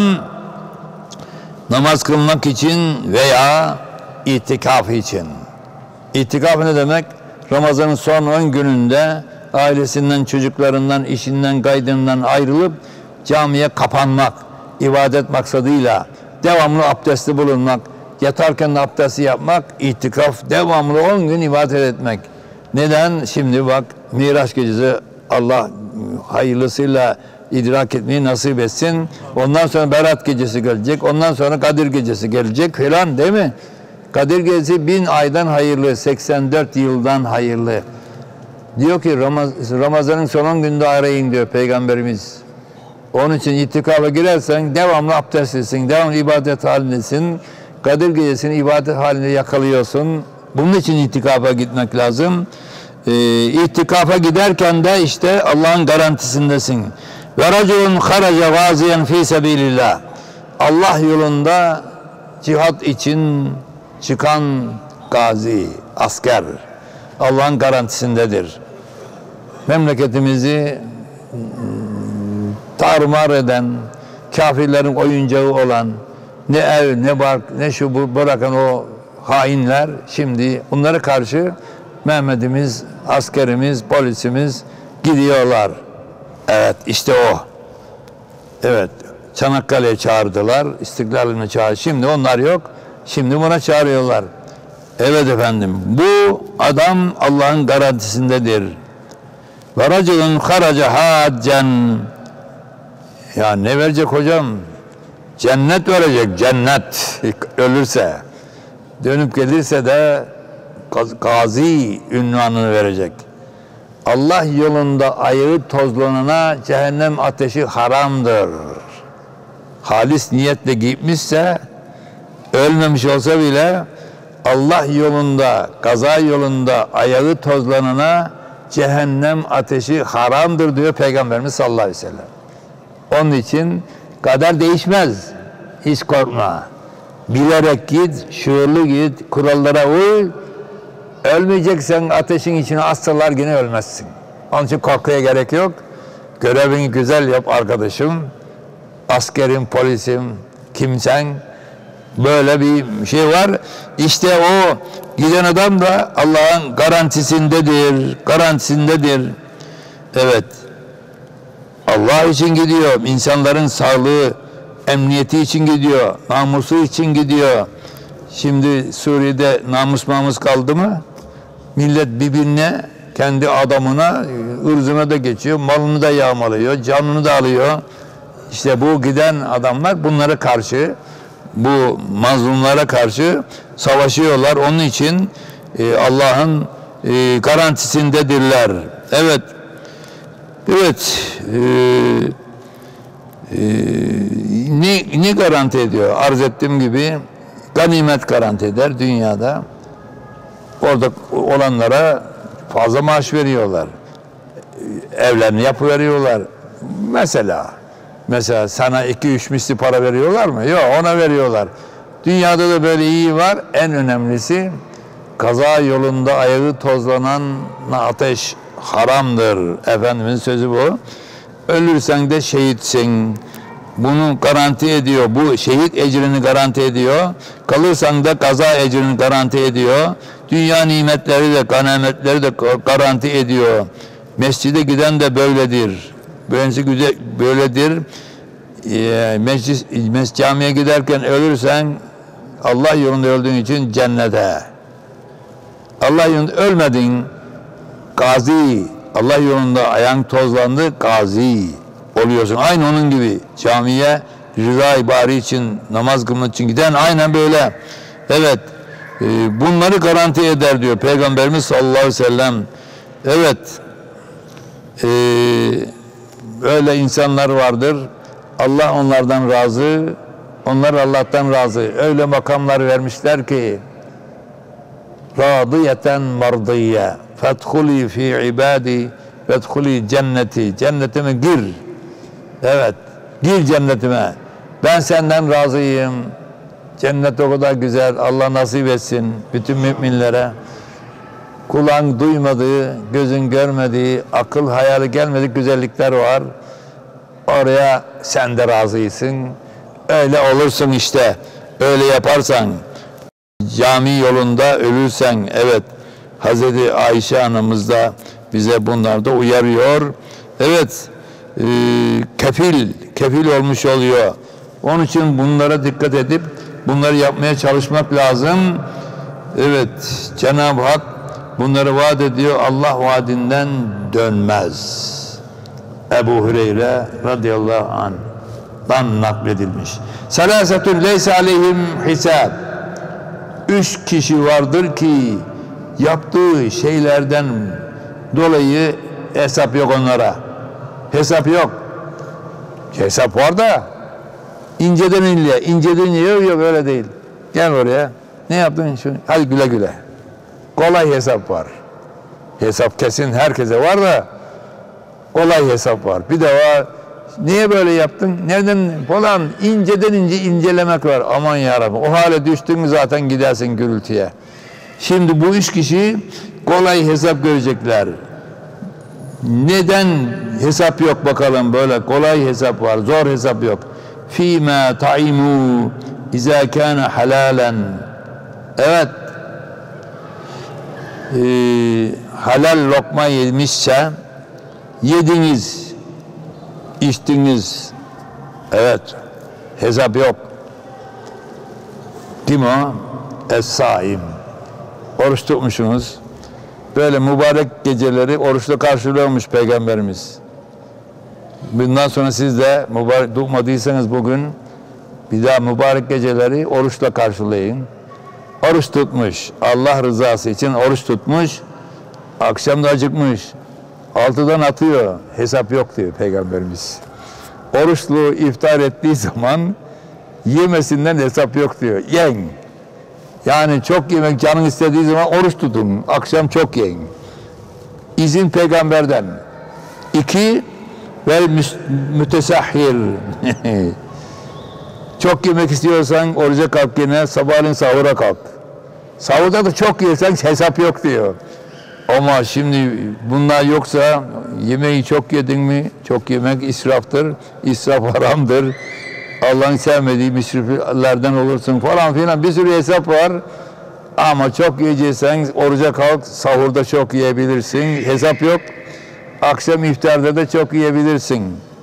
namaz kılmak için veya itikaf için. İtikaf ne demek? Ramazan'ın son on gününde ailesinden, çocuklarından, işinden, kaydından ayrılıp camiye kapanmak, ibadet maksadıyla devamlı abdestli bulunmak, yatarken de abdesti yapmak, itikaf, devamlı on gün ibadet etmek. Neden? Şimdi bak, Miraç gecesi Allah hayırlısıyla idrak etmeyi nasip etsin. Ondan sonra Berat gecesi gelecek. Ondan sonra Kadir gecesi gelecek filan, değil mi? Kadir gecesi bin aydan hayırlı, seksen dört yıldan hayırlı. Diyor ki Ramaz Ramazan'ın son on günde arayın diyor Peygamberimiz. Onun için itikafa girersen devamlı abdestlisin, devamlı ibadet halindesin. Kadir gecesini ibadet halinde yakalıyorsun. Bunun için itikafa gitmek lazım. Ee, itikafa giderken de işte Allah'ın garantisindesin. Ve raculun haraca gaziyen fi sebilillah. Allah yolunda cihat için çıkan gazi, asker Allah'ın garantisindedir. Memleketimizi tarumar eden, kafirlerin oyuncağı olan, ne ev, ne bark, ne şu bu bırakan o hainler, şimdi bunlara karşı Mehmet'imiz, askerimiz, polisimiz gidiyorlar. Evet, işte o. Evet, Çanakkale'ye çağırdılar, İstiklal'ine çağırdı. Şimdi onlar yok, şimdi buna çağırıyorlar. Evet efendim, bu adam Allah'ın garantisindedir. Ve raculun haraca haccen. Ya ne verecek hocam? Cennet verecek, cennet. Ölürse, dönüp gelirse de gazi ünvanını verecek. Allah yolunda ayağı tozlanana cehennem ateşi haramdır. Halis niyetle gitmişse, ölmemiş olsa bile Allah yolunda, kaza yolunda ayağı tozlanana cehennem ateşi haramdır diyor Peygamberimiz sallallahu aleyhi ve sellem. Onun için kader değişmez. Hiç korkma. Bilerek git, şuurlu git, kurallara uy. Ölmeyeceksen ateşin içine asırlar yine ölmezsin. Onun için korkuya gerek yok. Görevini güzel yap arkadaşım. Askerim, polisim, kimsen. Böyle bir şey var. İşte o giden adam da Allah'ın garantisindedir. Garantisindedir. Evet. Allah için gidiyor. İnsanların sağlığı, emniyeti için gidiyor. Namusu için gidiyor. Şimdi Suriye'de namus mamus kaldı mı? Millet birbirine, kendi adamına, ırzına da geçiyor. Malını da yağmalıyor. Canını da alıyor. İşte bu giden adamlar bunlara karşı, bu mazlumlara karşı savaşıyorlar. Onun için e, Allah'ın e, garantisindedirler. Evet. Evet. E, e, ne, ne garanti ediyor? Arz ettiğim gibi ganimet garanti eder dünyada. Orada olanlara fazla maaş veriyorlar. Evlerini yapıveriyorlar. Mesela Mesela sana iki üç misli para veriyorlar mı? Yok, ona veriyorlar. Dünyada da böyle iyi var. En önemlisi kaza yolunda ayağı tozlanan ateş haramdır. Efendimizin sözü bu. Ölürsen de şehitsin. Bunu garanti ediyor. Bu şehit ecrini garanti ediyor. Kalırsan da kaza ecrini garanti ediyor. Dünya nimetleri de, ganimetleri de garanti ediyor. Mescide giden de böyledir. Böylesi böyledir. Ee, meclis, meclis camiye giderken ölürsen Allah yolunda öldüğün için cennete. Allah yolunda ölmedin, gazi. Allah yolunda ayağın tozlandı, gazi oluyorsun. Aynı onun gibi camiye rıza-i bari için, namaz kılmak için giden aynen böyle. Evet, e, bunları garanti eder diyor Peygamberimiz sallallahu aleyhi ve sellem. Evet, e, böyle insanlar vardır. Allah onlardan razı, onlar Allah'tan razı. Öyle makamlar vermişler ki radiyeten mardiye fedhuli fi ibadi fedhuli cenneti, cennetime gir. Evet, gir cennetime. Ben senden razıyım. Cennet o kadar güzel. Allah nasip etsin bütün müminlere. Kulağın duymadığı, gözün görmediği, akıl hayali gelmedik güzellikler var. Oraya sen de razıysın. Öyle olursun işte. Öyle yaparsan, cami yolunda ölürsen, evet, Hazreti Ayşe anamız da bize bunlarda uyarıyor. Evet, e, kefil, kefil olmuş oluyor. Onun için bunlara dikkat edip bunları yapmaya çalışmak lazım. Evet, Cenab-ı Hak bunları vaat ediyor. Allah vaadinden dönmez. Ebu Hureyre radıyallahu anh'dan nakledilmiş. Selasetun leyse aleyhim hisab. Üç kişi vardır ki yaptığı şeylerden dolayı hesap yok onlara. Hesap yok. Hesap var da inceden ince, inceden ince yok, yok öyle değil. Gel oraya. Ne yaptın? Şunu? Hadi güle güle. Kolay hesap var. Hesap kesin herkese var da kolay hesap var. Bir de var. Niye böyle yaptın? Nereden falan inceden ince incelemek var. Aman yarabbim. O hale düştün mü zaten gidersin gürültüye. Şimdi bu üç kişi kolay hesap görecekler. Neden hesap yok bakalım böyle? Kolay hesap var. Zor hesap yok. Fîmâ ta'imu izâ kâne halâlen. Evet. Ee, halal lokma yemişse yediniz, içtiniz, Evet, hesap yok. Kim o? Es-Saim. Oruç tutmuşsunuz. Böyle mübarek geceleri oruçla karşılıyormuş Peygamberimiz. Bundan sonra siz de mübarek tutmadıysanız bugün bir daha mübarek geceleri oruçla karşılayın. Oruç tutmuş. Allah rızası için oruç tutmuş. Akşam da acıkmış. Altıdan atıyor. Hesap yok diyor Peygamberimiz. Oruçlu iftar ettiği zaman yemesinden hesap yok diyor. Yen. Yani çok yemek canın istediği zaman oruç tutun. Akşam çok yiyin. İzin peygamberden. İki, ve mütesahhir. Çok yemek istiyorsan oruca kalk yine, sabahleyin sahura kalk. Sahurda da çok yersen hesap yok diyor. Ama şimdi bunlar yoksa yemeği çok yedin mi? Çok yemek israftır. İsraf haramdır. Allah'ın sevmediği müsriflerden olursun falan filan, bir sürü hesap var. Ama çok yiyeceksen oruca kalk, sahurda çok yiyebilirsin. Hesap yok. Akşam iftarda da çok yiyebilirsin.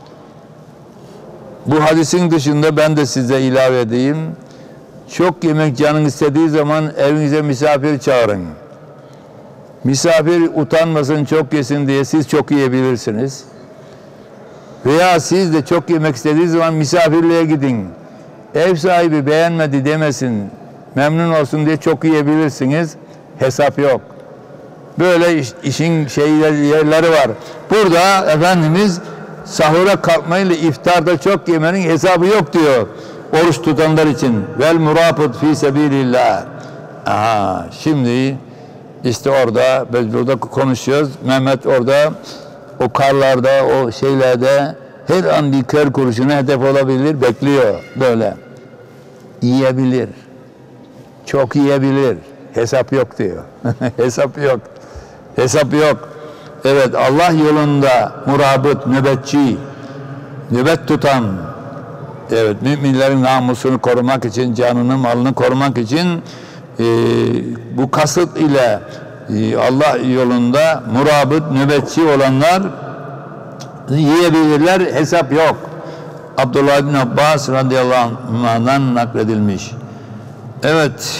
Bu hadisin dışında ben de size ilave edeyim. Çok yemek canın istediği zaman evinize misafir çağırın. Misafir utanmasın, çok yesin diye siz çok yiyebilirsiniz. Veya siz de çok yemek istediğiniz zaman misafirliğe gidin. Ev sahibi beğenmedi demesin, memnun olsun diye çok yiyebilirsiniz. Hesap yok. Böyle iş, işin şeyleri, yerleri var. Burada Efendimiz sahura kalkmayla iftarda çok yemenin hesabı yok diyor. Oruç tutanlar için. Vel murabıt fi sebilillah. Aha, şimdi işte orada, biz burada konuşuyoruz. Mehmet orada o karlarda, o şeylerde her an bir kör kuruşuna hedef olabilir, bekliyor böyle. Yiyebilir. Çok yiyebilir. Hesap yok diyor. Hesap yok. Hesap yok. Evet, Allah yolunda murabıt, nöbetçi, nöbet tutan, evet, müminlerin namusunu korumak için, canını, malını korumak için e, bu kasıt ile e, Allah yolunda murabıt, nöbetçi olanlar yiyebilirler, hesap yok. Abdullah bin Abbas radıyallahu anh'dan nakledilmiş. Evet.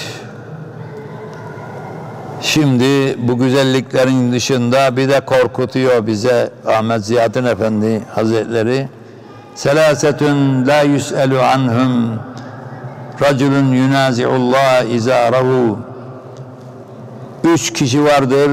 Şimdi bu güzelliklerin dışında bir de korkutuyor bize Ahmet Ziyaddin Efendi Hazretleri. Selasetun la yus'elu anhum raculun yunazi'ullah izarahu. Üç kişi vardır,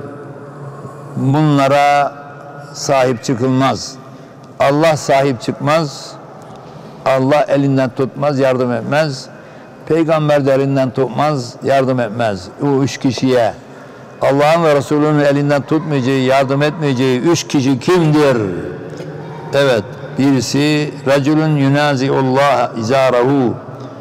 bunlara sahip çıkılmaz. Allah sahip çıkmaz, Allah elinden tutmaz, yardım etmez. Peygamber de elinden tutmaz, yardım etmez. O üç kişiye Allah'ın ve Resulünün elinden tutmayacağı, yardım etmeyeceği üç kişi kimdir? Evet, birisi raculun yunazi'ullah izarahu.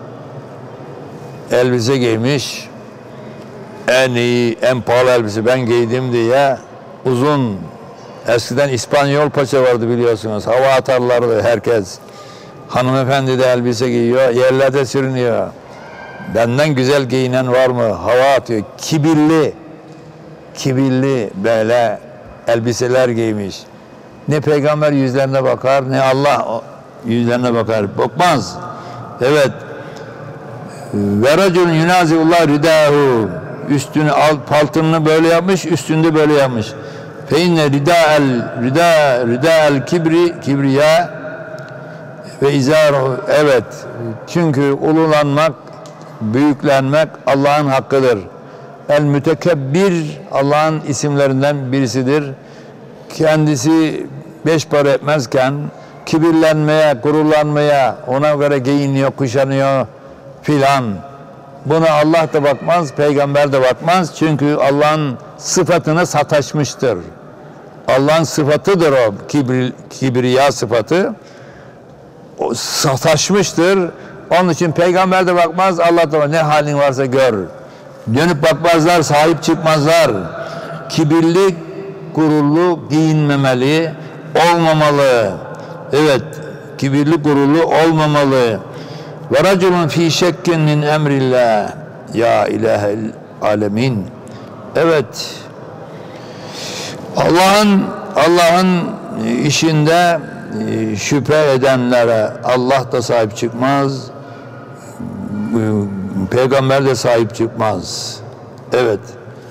Elbise giymiş, en iyi, en pahalı elbise ben giydim diye uzun. Eskiden İspanyol paça vardı biliyorsunuz. Hava atarlardı herkes. Hanımefendi de elbise giyiyor, yerlerde sürünüyor. Benden güzel giyinen var mı? Hava atıyor. Kibirli, kibirli böyle elbiseler giymiş. Ne peygamber yüzlerine bakar, ne Allah yüzlerine bakar. Bakmaz. Evet. Ve raculun yunazi'ullah ridahu. Üstünü, alt paltını böyle yapmış, üstünde böyle yapmış. Fe inne rida'el rida rida'el kibri kibriya ve izaru. Evet. Çünkü ululanmak, büyüklenmek Allah'ın hakkıdır. El mütekebbir Allah'ın isimlerinden birisidir. Kendisi beş para etmezken kibirlenmeye, gururlanmaya, ona göre giyiniyor, kuşanıyor filan. Buna Allah da bakmaz, peygamber de bakmaz. Çünkü Allah'ın sıfatına sataşmıştır. Allah'ın sıfatıdır o, kibir, kibriya sıfatı. O sataşmıştır. Onun için peygamber de bakmaz, Allah da ne halin varsa gör. Dönüp bakmazlar, sahip çıkmazlar. Kibirli, gururlu giyinmemeli, olmamalı. Evet, kibirli, gururlu olmamalı. Ve raculun fî şekkin min emrillah. Ya ilahel alemin. Evet. Allah'ın Allah'ın işinde e, şüphe edenlere Allah da sahip çıkmaz, peygamber de sahip çıkmaz. Evet.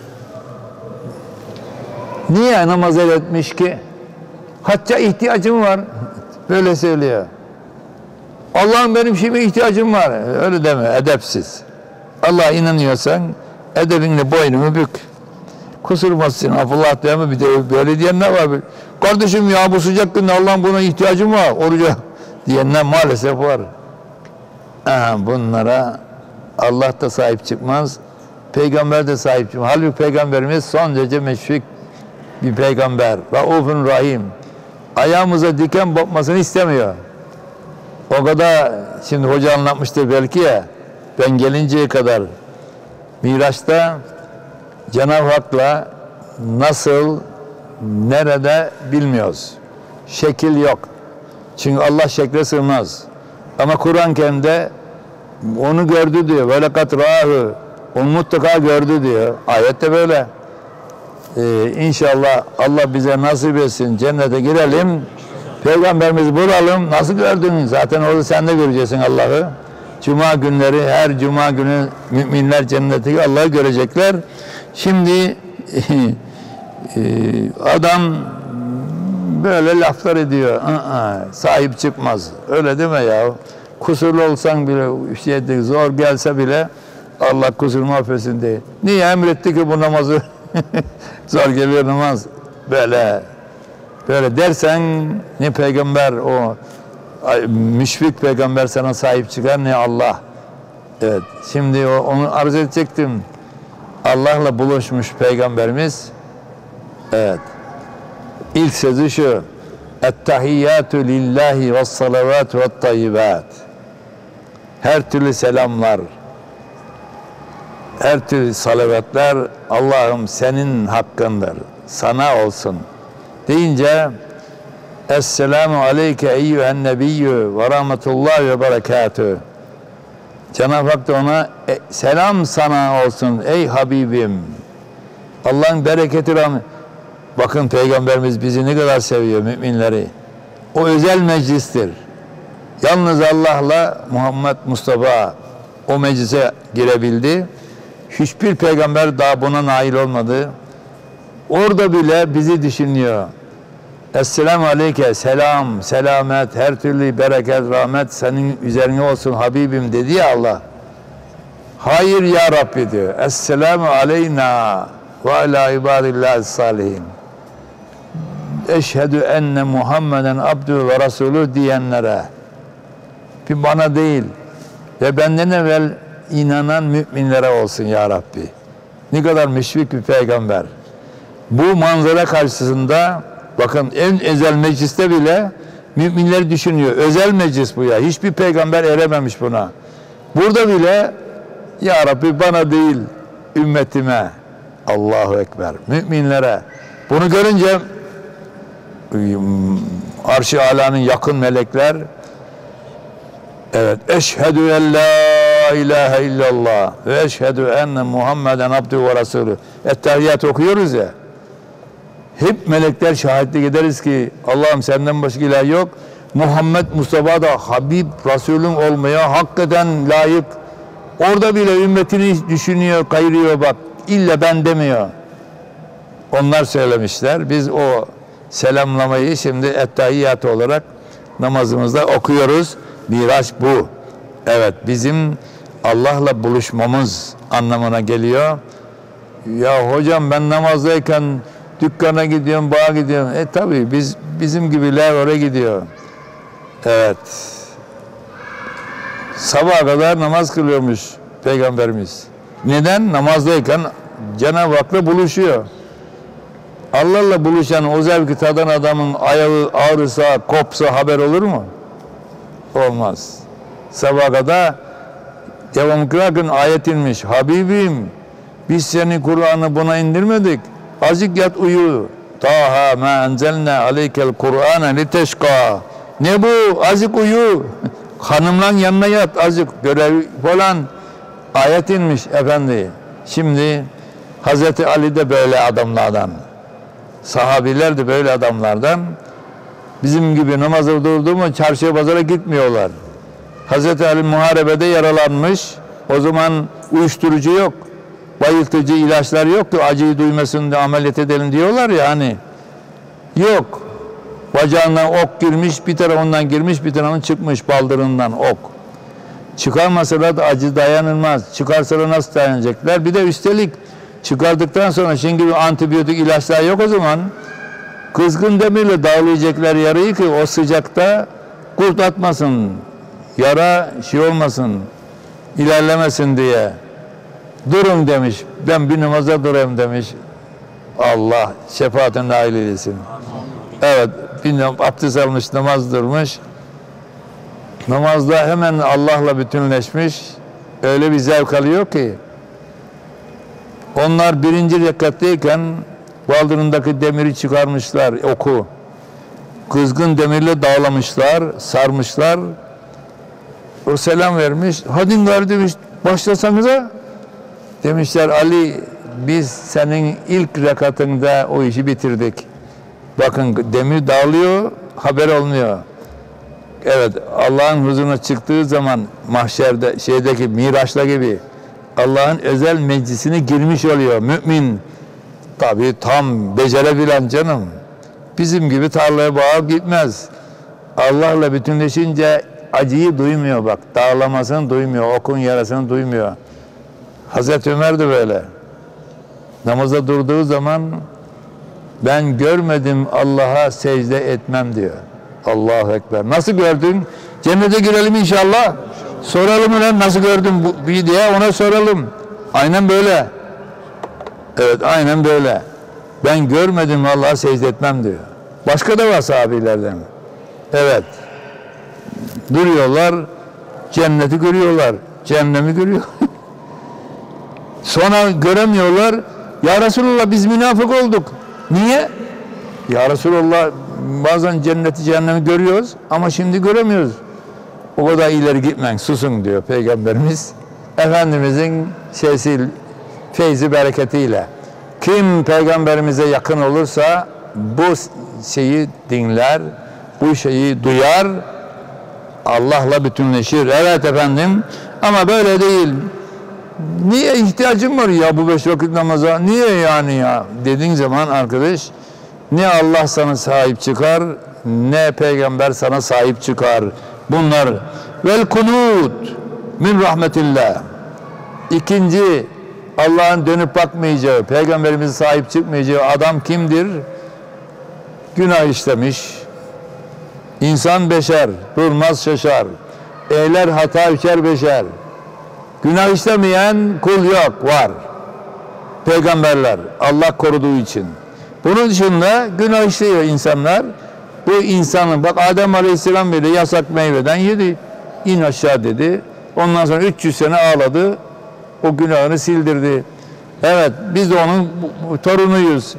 Niye namaz etmiş ki? Hacca ihtiyacım var. Böyle söylüyor. Allah'ım benim şimdi ihtiyacım var. Öyle deme, edepsiz. Allah'a inanıyorsan edebinle boynunu bük. Kusurmazsın. Afullah deme, bir de böyle diyenler var. Kardeşim ya bu sıcak günde Allah'ım buna ihtiyacım var. Oruca diyenler maalesef var. Aha, bunlara Allah da sahip çıkmaz. Peygamber de sahip çıkmaz. Halbuki peygamberimiz son derece meşfik bir peygamber. Raufun Rahim. Ayağımıza diken batmasını istemiyor. O kadar, şimdi hoca anlatmıştır belki ya, ben gelinceye kadar Miraç'ta Cenab-ı Hak'la nasıl, nerede bilmiyoruz. Şekil yok. Çünkü Allah şekle sığmaz. Ama Kur'an-ı Kerim'de onu gördü diyor. Böyle katrahı, onu mutlaka gördü diyor. Ayette böyle. Ee, İnşallah Allah bize nasip etsin, cennete girelim, Peygamberimizi bulalım. Nasıl gördün? Zaten orada sen de göreceksin Allah'ı. Cuma günleri, her cuma günü müminler cenneti Allah'ı görecekler. Şimdi adam böyle laflar ediyor. Aa, sahip çıkmaz. Öyle deme ya. Kusurlu olsan bile, şey, zor gelse bile Allah kusurunu affetsin diye. Niye emretti ki bu namazı? Zor geliyor namaz. Böyle böyle dersen ne peygamber, o müşfik peygamber sana sahip çıkar, ne Allah. Evet. Şimdi o, onu arz edecektim. Allah'la buluşmuş peygamberimiz. Evet. İlk sözü şu: Ettehiyyatü lillahi ve salavatü ve tayyibat. Her türlü selamlar, her türlü salavatlar Allah'ım senin hakkındır, sana olsun deyince Esselamu aleyke eyyühen nebiyyü ve rahmetullahi ve berekatühü. Cenab-ı Hak da ona e, selam sana olsun ey Habibim. Allah'ın bereketi, rahmet. Bakın peygamberimiz bizi ne kadar seviyor, müminleri. O özel meclistir. Yalnız Allah'la Muhammed Mustafa o meclise girebildi. Hiçbir peygamber daha buna nail olmadı. Orada bile bizi düşünüyor. Esselamu aleyke, selam, selamet, her türlü bereket, rahmet senin üzerine olsun Habibim dedi ya Allah. Hayır ya Rabbi diyor. Esselamu aleyna ve ala ibadillahi salihin. Eşhedü enne Muhammeden abdü ve rasulü diyenlere, bir bana değil ve benden evvel inanan müminlere olsun ya Rabbi. Ne kadar müşfik bir peygamber. Bu manzara karşısında bakın en özel mecliste bile müminleri düşünüyor. Özel meclis bu ya. Hiçbir peygamber erememiş buna. Burada bile ya Rabbi bana değil ümmetime, Allahu Ekber, müminlere. Bunu görünce Arş-ı Alâ'nın yakın melekler, evet, eşhedü en la ilahe illallah ve eşhedü enne Muhammeden abdü ve rasulü. Ettehiyyat okuyoruz ya. Hep melekler şahitlik ederiz ki Allah'ım senden başka ilah yok. Muhammed Mustafa da Habib Resulüm olmaya hakikaten layık. Orada bile ümmetini düşünüyor, kayırıyor bak. İlla ben demiyor. Onlar söylemişler. Biz o selamlamayı şimdi ettehiyyat olarak namazımızda okuyoruz. Miraç bu. Evet, bizim Allah'la buluşmamız anlamına geliyor. Ya hocam ben namazdayken dükkana gidiyorum, bağa gidiyorum. E tabi biz bizim gibiler oraya gidiyor. Evet. Sabaha kadar namaz kılıyormuş Peygamberimiz. Neden? Namazdayken Cenab-ı Hak'la buluşuyor. Allah'la buluşan, o zevki tadan adamın ayağı ağrısa, kopsa haber olur mu? Olmaz. Sabaha kadar devam kılarken ayet inmiş. Habibim, biz seni Kur'an'ı buna indirmedik. Azıcık yat uyu. Taha ma enzelne aleykel Kur'ane liteşka. Ne bu? Azıcık uyu. Hanımlan yanına yat azıcık. Görev falan ayet inmiş efendi. Şimdi Hazreti Ali de böyle adamlardan. Sahabiler de böyle adamlardan. Bizim gibi namaza durdu mu çarşıya pazara gitmiyorlar. Hazreti Ali muharebede yaralanmış. O zaman uyuşturucu yok. Bayıltıcı ilaçlar yok ki acıyı duymasın diye ameliyat edelim diyorlar ya hani. Yok. Bacağından ok girmiş, bir tarafından girmiş, bir tarafından çıkmış baldırından ok. Çıkarmasalar da acı dayanılmaz. Çıkarsalar nasıl dayanacaklar? Bir de üstelik çıkardıktan sonra şimdi gibi antibiyotik ilaçlar yok o zaman. Kızgın demirle dağlayacaklar yarayı ki o sıcakta kurt atmasın. Yara şey olmasın, ilerlemesin diye. Durun demiş. Ben bir namaza durayım demiş. Allah şefaatine nail eylesin. Evet, bir abdest almış, namaz durmuş. Namazda hemen Allah'la bütünleşmiş. Öyle bir zevk alıyor ki. Onlar birinci rekatteyken baldırındaki demiri çıkarmışlar, oku. Kızgın demirle dağlamışlar, sarmışlar. O selam vermiş. Hadi gari demiş, başlasanıza. Demişler Ali, biz senin ilk rekatında o işi bitirdik. Bakın demir dağılıyor, haber olmuyor. Evet, Allah'ın huzuruna çıktığı zaman mahşerde, şeydeki Miraç'la gibi Allah'ın özel meclisine girmiş oluyor mümin. Tabii tam becerebilen canım. Bizim gibi tarlaya bağır gitmez. Allah'la bütünleşince acıyı duymuyor bak. Dağlamasını duymuyor, okun yarasını duymuyor. Hazreti Ömer de böyle. Namaza durduğu zaman ben görmedim Allah'a secde etmem diyor. Allahu Ekber. Nasıl gördün? Cennete girelim inşallah. Soralım ona nasıl gördün bu diye ona soralım. Aynen böyle. Evet aynen böyle. Ben görmedim Allah'a secde etmem diyor. Başka da var sahabilerden. Evet. Duruyorlar. Cenneti görüyorlar. Cehennemi görüyor. Sonra göremiyorlar. Ya Resulallah biz münafık olduk. Niye? Ya Resulallah bazen cenneti cehennemi görüyoruz ama şimdi göremiyoruz. O kadar ileri gitmeyin, susun diyor Peygamberimiz. Efendimizin şeysi, feyzi bereketiyle. Kim Peygamberimize yakın olursa bu şeyi dinler, bu şeyi duyar, Allah'la bütünleşir. Evet efendim ama böyle değil. Niye ihtiyacım var ya bu beş vakit namaza? Niye yani ya? Dediğin zaman arkadaş ne Allah sana sahip çıkar ne peygamber sana sahip çıkar. Bunlar vel kunut min rahmetillah. İkinci Allah'ın dönüp bakmayacağı, peygamberimize sahip çıkmayacağı adam kimdir? Günah işlemiş. İnsan beşer, durmaz şaşar. Eyler hata üçer beşer. Günah işlemeyen kul yok, var. Peygamberler, Allah koruduğu için. Bunun dışında günah işliyor insanlar. Bu insanın, bak Adem Aleyhisselam bile yasak meyveden yedi. İn aşağı dedi. Ondan sonra üç yüz sene ağladı. O günahını sildirdi. Evet, biz de onun torunuyuz.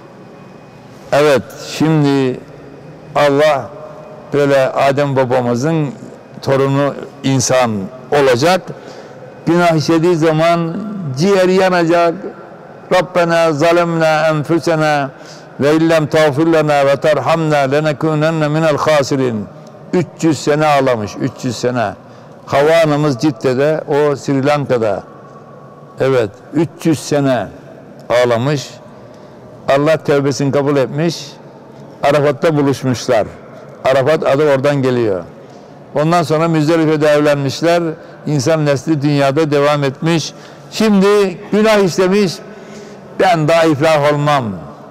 Evet, şimdi Allah böyle Adem babamızın torunu insan olacak. Günah işlediği zaman ciğer yanacak. Rabbena zalemna enfusena ve illem tağfir lena ve terhamna lenekunenne minel khasirin. üç yüz sene ağlamış, üç yüz sene. Havva anamız Cidde'de, o Sri Lanka'da. Evet, üç yüz sene ağlamış. Allah tevbesini kabul etmiş. Arafat'ta buluşmuşlar. Arafat adı oradan geliyor. Ondan sonra Müzdelife'de evlenmişler. İnsan nesli dünyada devam etmiş. Şimdi günah işlemiş. Ben daha iflah olmam.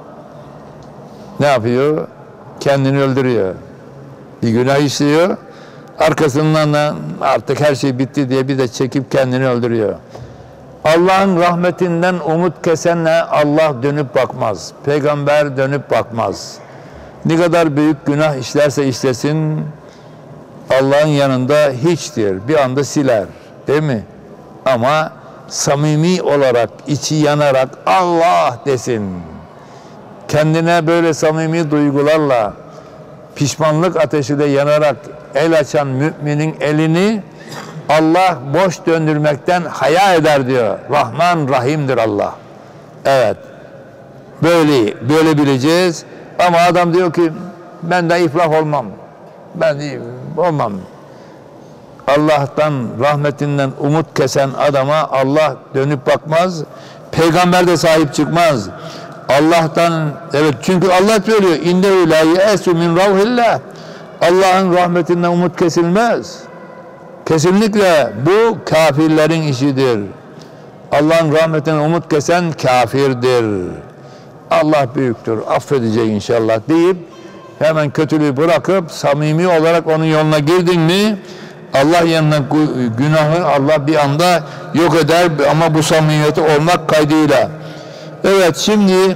Ne yapıyor? Kendini öldürüyor. Bir günah işliyor. Arkasından da artık her şey bitti diye bir de çekip kendini öldürüyor. Allah'ın rahmetinden umut kesenle Allah dönüp bakmaz. Peygamber dönüp bakmaz. Ne kadar büyük günah işlerse işlesin Allah'ın yanında hiçtir. Bir anda siler. Değil mi? Ama samimi olarak, içi yanarak Allah desin. Kendine böyle samimi duygularla, pişmanlık ateşiyle yanarak el açan müminin elini Allah boş döndürmekten haya eder diyor. Rahman Rahim'dir Allah. Evet. Böyle, böyle bileceğiz. Ama adam diyor ki ben de iflah olmam. Ben olmam. Allah'tan, rahmetinden umut kesen adama Allah dönüp bakmaz. Peygamber de sahip çıkmaz. Allah'tan, evet, çünkü Allah söylüyor. İnnehu la ye'esu min ravhillah. Allah'ın rahmetinden umut kesilmez. Kesinlikle bu kafirlerin işidir. Allah'ın rahmetinden umut kesen kafirdir. Allah büyüktür, affedecek inşallah deyip hemen kötülüğü bırakıp samimi olarak onun yoluna girdin mi Allah yanına günahı Allah bir anda yok eder ama bu samimiyeti olmak kaydıyla. Evet, şimdi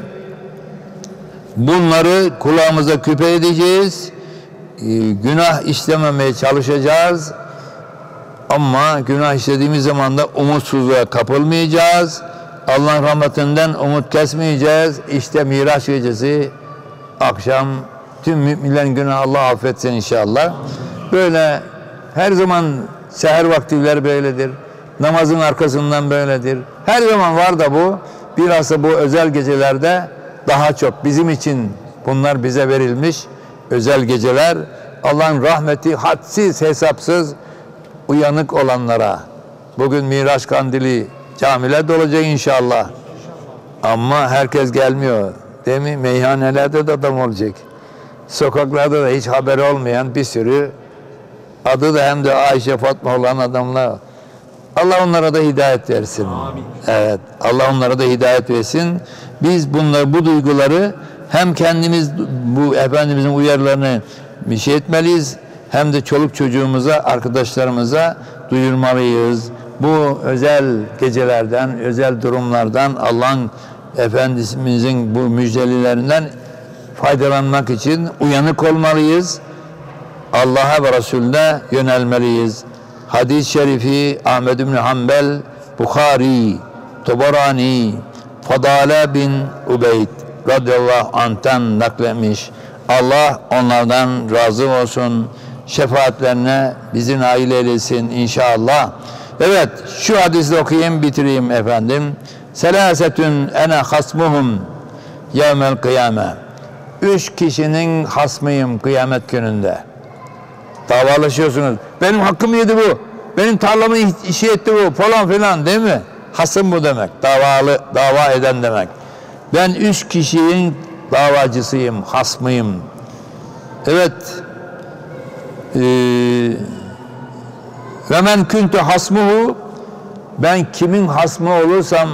bunları kulağımıza küpe edeceğiz. Günah işlememeye çalışacağız. Ama günah işlediğimiz zaman da umutsuzluğa kapılmayacağız. Allah'ın rahmetinden umut kesmeyeceğiz. İşte Miraç gecesi akşam tüm müminlerin günahı Allah affetsin inşallah. Böyle her zaman seher vaktiler böyledir. Namazın arkasından böyledir. Her zaman var da bu. Bilhassa bu özel gecelerde daha çok bizim için bunlar bize verilmiş özel geceler. Allah'ın rahmeti hadsiz hesapsız uyanık olanlara. Bugün Miraç kandili camiler dolacak inşallah. Ama herkes gelmiyor. Değil mi? Meyhanelerde de adam olacak. Sokaklarda da hiç haberi olmayan bir sürü adı da hem de Ayşe Fatma olan adamlar. Allah onlara da hidayet versin. Amin. Evet. Allah onlara da hidayet versin. Biz bunları, bu duyguları hem kendimiz bu Efendimizin uyarılarını bir şey etmeliyiz, hem de çoluk çocuğumuza, arkadaşlarımıza duyurmalıyız. Bu özel gecelerden, özel durumlardan, Allah'ın Efendimizin bu müjdelilerinden faydalanmak için uyanık olmalıyız. Allah'a ve Resulüne yönelmeliyiz. Hadis-i şerifi Ahmed bin Hanbel, Bukhari, Tabarani, Fadale bin Ubeyd radıyallahu anh'tan naklemiş. Allah onlardan razı olsun. Şefaatlerine bizi nail eylesin inşallah. Evet, şu hadisi okuyayım, bitireyim efendim. Selasetün ene hasmuhum yevmel kıyame. Üç kişinin hasmıyım kıyamet gününde. Davalaşıyorsunuz. Benim hakkımı yedi bu. Benim tarlamı işi etti bu falan filan, değil mi? Hasım bu demek. Davalı, dava eden demek. Ben üç kişinin davacısıyım, hasmıyım. Evet. Ve men kuntu hasmuhu, ben kimin hasmı olursam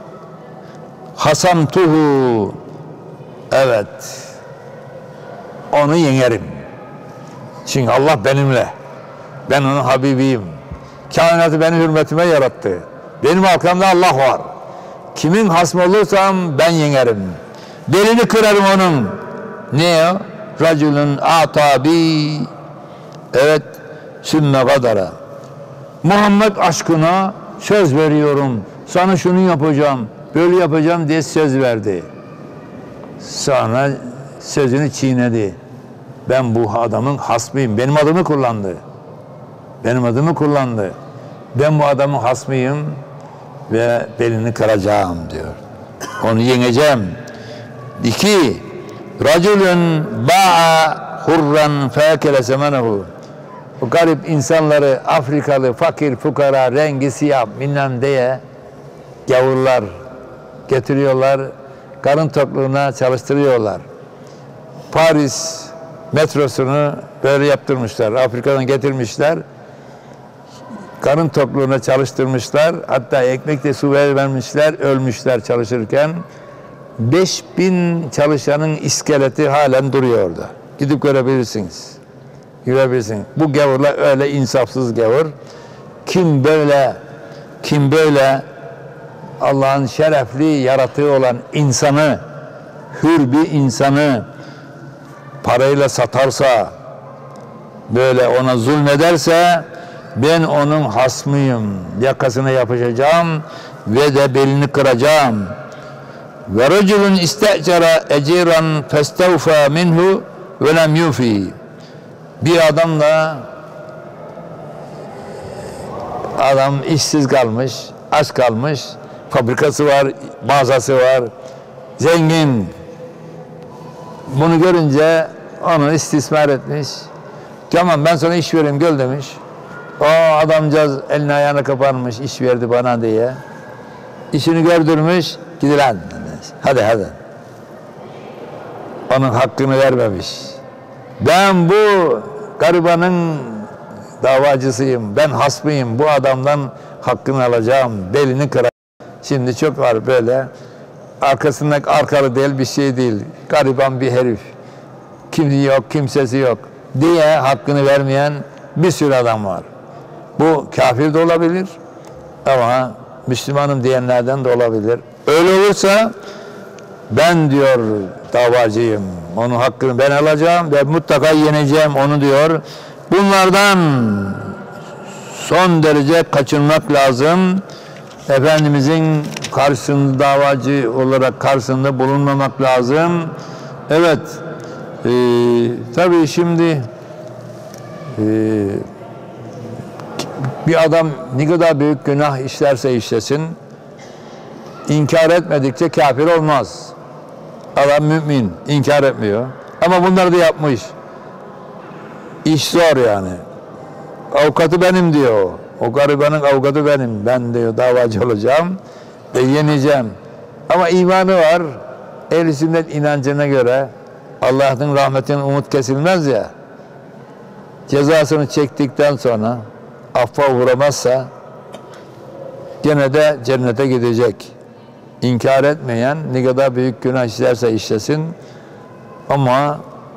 hasamtuhu, evet, onu yenerim. Çünkü Allah benimle. Ben onun Habibiyim. Kainatı benim hürmetime yarattı. Benim arkamda Allah var. Kimin hasmı olursam ben yenerim. Belini kırarım onun. Ne o? Raculun atabi, evet, sümme kadara. Muhammed aşkına söz veriyorum. Sana şunu yapacağım, böyle yapacağım diye söz verdi. Sonra sözünü çiğnedi. Ben bu adamın hasmıyım. Benim adımı kullandı. Benim adımı kullandı. Ben bu adamın hasmıyım ve belini kıracağım diyor. Onu yeneceğim. İki, raculun ba'a hurran fekele semenehu. Bu garip insanları, Afrikalı, fakir, fukara, rengi siyah, bilmem diye gavurlar getiriyorlar, karın tokluğuna çalıştırıyorlar. Paris metrosunu böyle yaptırmışlar, Afrika'dan getirmişler, karın tokluğuna çalıştırmışlar, hatta ekmekle su vermemişler, ölmüşler çalışırken. beş bin çalışanın iskeleti halen duruyor orada. Gidip görebilirsiniz. Görebilirsiniz. Bu gavurlar öyle insafsız gavur. Kim böyle, kim böyle Allah'ın şerefli yaratığı olan insanı, hür bir insanı parayla satarsa, böyle ona zulmederse, ben onun hasmıyım. Yakasına yapışacağım ve de belini kıracağım. Ve raculun iste'cara eciran festevfa minhu ve lem yufi. Bir adam da adam işsiz kalmış, aç kalmış, fabrikası var, mağazası var, zengin. Bunu görünce onu istismar etmiş. Tamam ben sana iş vereyim gel demiş. O adamcağız elini ayağını kapanmış iş verdi bana diye. İşini gördürmüş. Gidilen. Hadi hadi. Onun hakkını vermemiş. Ben bu garibanın davacısıyım. Ben hasmıyım. Bu adamdan hakkını alacağım. Belini kıracağım. Şimdi çok var böyle. Arkasında arkalı değil bir şey değil. Gariban bir herif. Kimliği yok, kimsesi yok diye hakkını vermeyen bir sürü adam var. Bu kafir de olabilir ama Müslümanım diyenlerden de olabilir. Öyle olursa ben diyor davacıyım. Onun hakkını ben alacağım ve mutlaka yeneceğim onu diyor. Bunlardan son derece kaçınmak lazım. Efendimizin karşısında davacı olarak karşısında bulunmamak lazım. Evet. Ee, tabii şimdi e, bir adam ne kadar büyük günah işlerse işlesin inkar etmedikçe kafir olmaz. Adam mümin, inkar etmiyor. Ama bunları da yapmış. İş zor yani. Avukatı benim diyor. O garibanın avukatı benim. Ben diyor davacı olacağım ve yeneceğim. Ama imanı var. Ehl-i sünnet inancına göre Allah'ın rahmetinin umut kesilmez ya. Cezasını çektikten sonra affa uğramazsa gene de cennete gidecek. İnkar etmeyen ne kadar büyük günah işlerse işlesin ama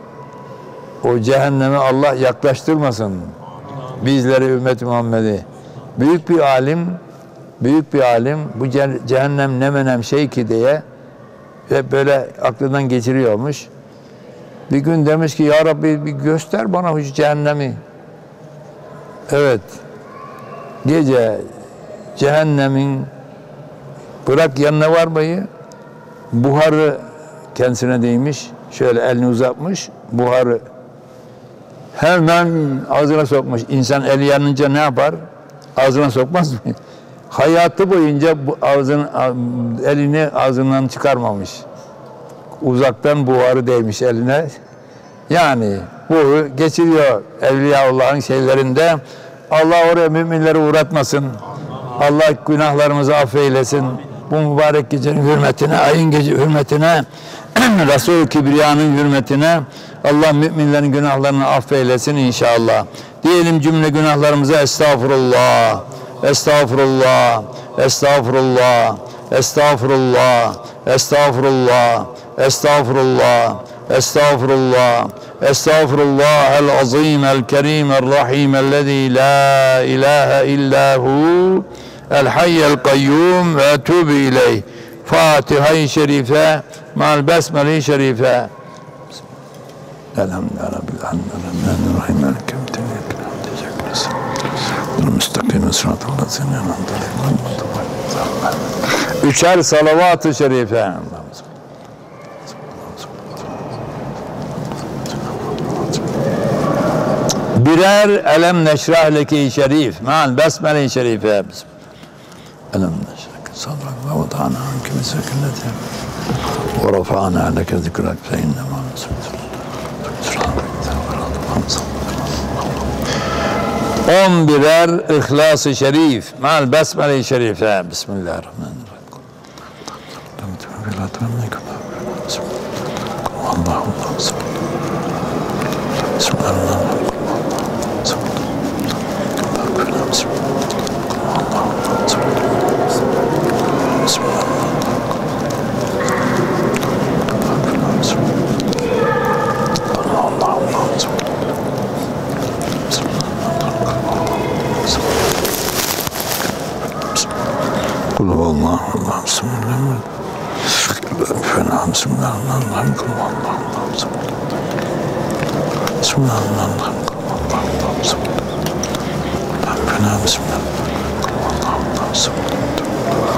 o cehenneme Allah yaklaştırmasın bizleri ümmet-i Muhammed'i. Büyük bir alim büyük bir alim bu cehennem ne menem şey ki diye ve böyle aklından geçiriyormuş. Bir gün demiş ki ya Rabbi bir göster bana şu cehennemi. Evet. Gece cehennemin bırak yanına varmayı buharı kendisine değmiş. Şöyle elini uzatmış. Buharı hemen ağzına sokmuş. İnsan eli yanınca ne yapar? Ağzına sokmaz mı? Hayatı boyunca bu ağzını, elini ağzından çıkarmamış. Uzaktan buharı değmiş eline. Yani bu geçiriyor Evliyaullah'ın şeylerinde. Allah oraya müminleri uğratmasın. Allah günahlarımızı affeylesin. Bu mübarek gecenin hürmetine, ayın gece hürmetine, Resul-i Kibriya'nın hürmetine Allah müminlerin günahlarını affeylesin inşallah. Diyelim cümle günahlarımıza estağfurullah, estağfurullah, estağfurullah, estağfurullah, estağfurullah, estağfurullah, estağfurullah, estağfurullah el-azim el-kerim el-rahim ellezî la ilahe illahu el-hayyel kayyum ve etûbü ileyh. Fatiha-i Şerife mal besmele-i Şerife. Elhamdülillah Rabbil alemin. Rahim el-kerim müstakim sıratal lazîne en'amte aleyhim. Üçer salavat-ı şerife. Birer elem neşrah leki şerif. Ma'al besmele-i şerife. Elem neşrah sadrak ve vata'na anke mesakinete ve rafa'na leke zikrak fe innema on birer İhlas-ı Şerif. Ma'al besmele-i şerife. Bismillahirrahmanirrahim. Allah'ım Bismillahirrahmanirrahim. Kul huvallahu Allah'ım bismillahirrahmanirrahim. Fena bismillahirrahmanirrahim. Kul huvallahu Allah'ım bismillahirrahmanirrahim. Bismillahirrahmanirrahim. Kul huvallahu Allah'ım bismillahirrahmanirrahim. Fena bismillahirrahmanirrahim. Kul huvallahu Allah'ım bismillahirrahmanirrahim.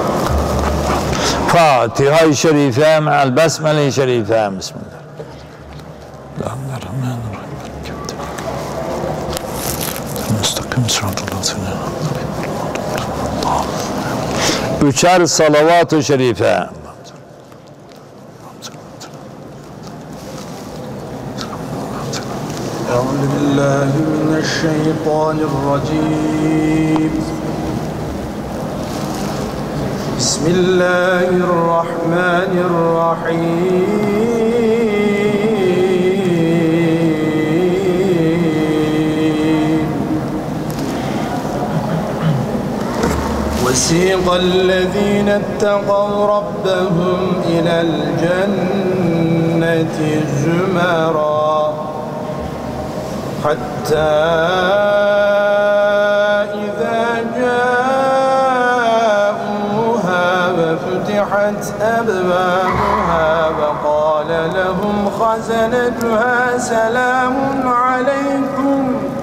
Fatiha-i Şerife me'al besmele-i Şerife. Bismillah. Bismillahirrahmanirrahim. Müstakim sıratal lazîne. Üçer salavat-ı şerife. أعوذ بالله من الشيطان الرجيم بسم الله الرحمن الرحيم وسيق الذين اتقوا ربهم إلى الجنة زمرا حتى إذا جاءوها وفتحت أبوابها وقال لهم خزنتها سلام عليكم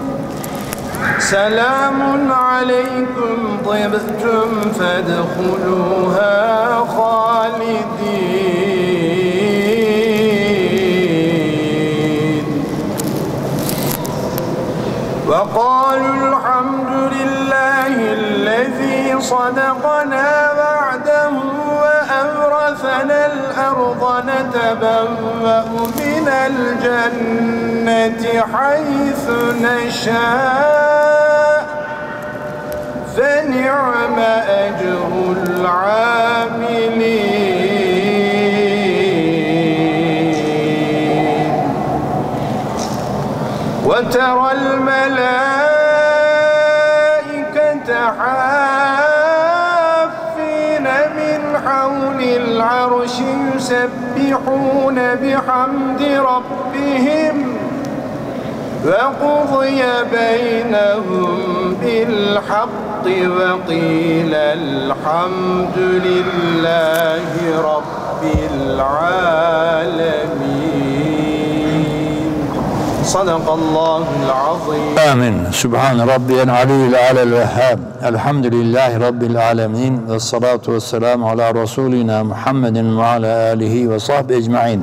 سلام عليكم طبتم فادخلوها خالدين وقالوا الحمد لله الذي صدقنا وعده وأورثنا الأرض نتبوأ من الجنة حيث نشاء فنعم أجر العاملين وترى الملائكة حافين من حول العرش يسبحون بحمد ربهم وقضي بينهم بالحق وقيل الحمد لله رب العالمين صدق الله العظيم آمين. Sübhan Rabbiyel Aliyyil Alel Vehhab. Elhamdülillahi Rabbil Alemin. Ve salatu ve selamu ala Resulina Muhammedin ve ala alihi ve sahbihi ecma'in.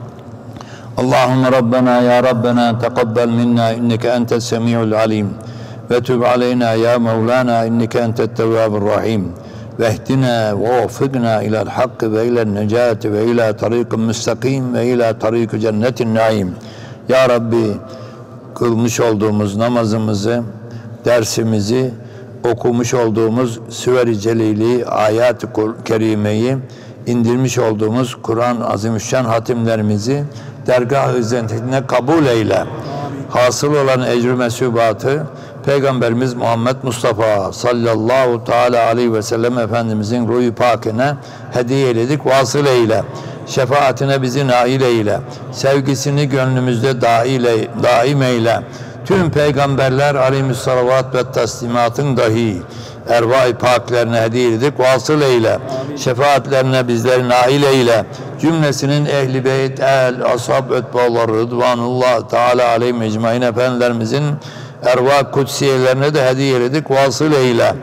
Allahümme Rabbena ya Rabbena teqabbel minna inneke entes semi'ul alim. Ve tüb aleyna ya Mevlana inneke entet tevvabur rahim. Ve ehdina ve vafıkna ilal hakkı ve ilal necati ve ila tariqin müstakim ve ila tariqi cennetin naim. Ya Rabbi, kılmış olduğumuz namazımızı, dersimizi, okumuş olduğumuz Süver-i Celili, Ayat-ı Kerime'yi, indirmiş olduğumuz Kur'an-ı Azimüşşan hatimlerimizi dergah-ı izzetine kabul eyle. Hasıl olan ecr-ü mesubatı Peygamberimiz Muhammed Mustafa sallallahu teala aleyhi ve sellem Efendimizin ruh-u pakine hediye eyledik, vasıl eyle. Şefaatine bizi nail eyle. Sevgisini gönlümüzde daile, daim eyle. Tüm peygamberler aleyhissalat ve teslimatın dahi erva-i paklerine hediye edip vasıl eyle. Şefaatlerine bizleri nail eyle. Cümlesinin ehli beyt, el, ashab, etbaları, rıdvanullah teala aleyhi mecmain efendilerimizin erva kutsiyelerine de hediye edip vasıl eyle.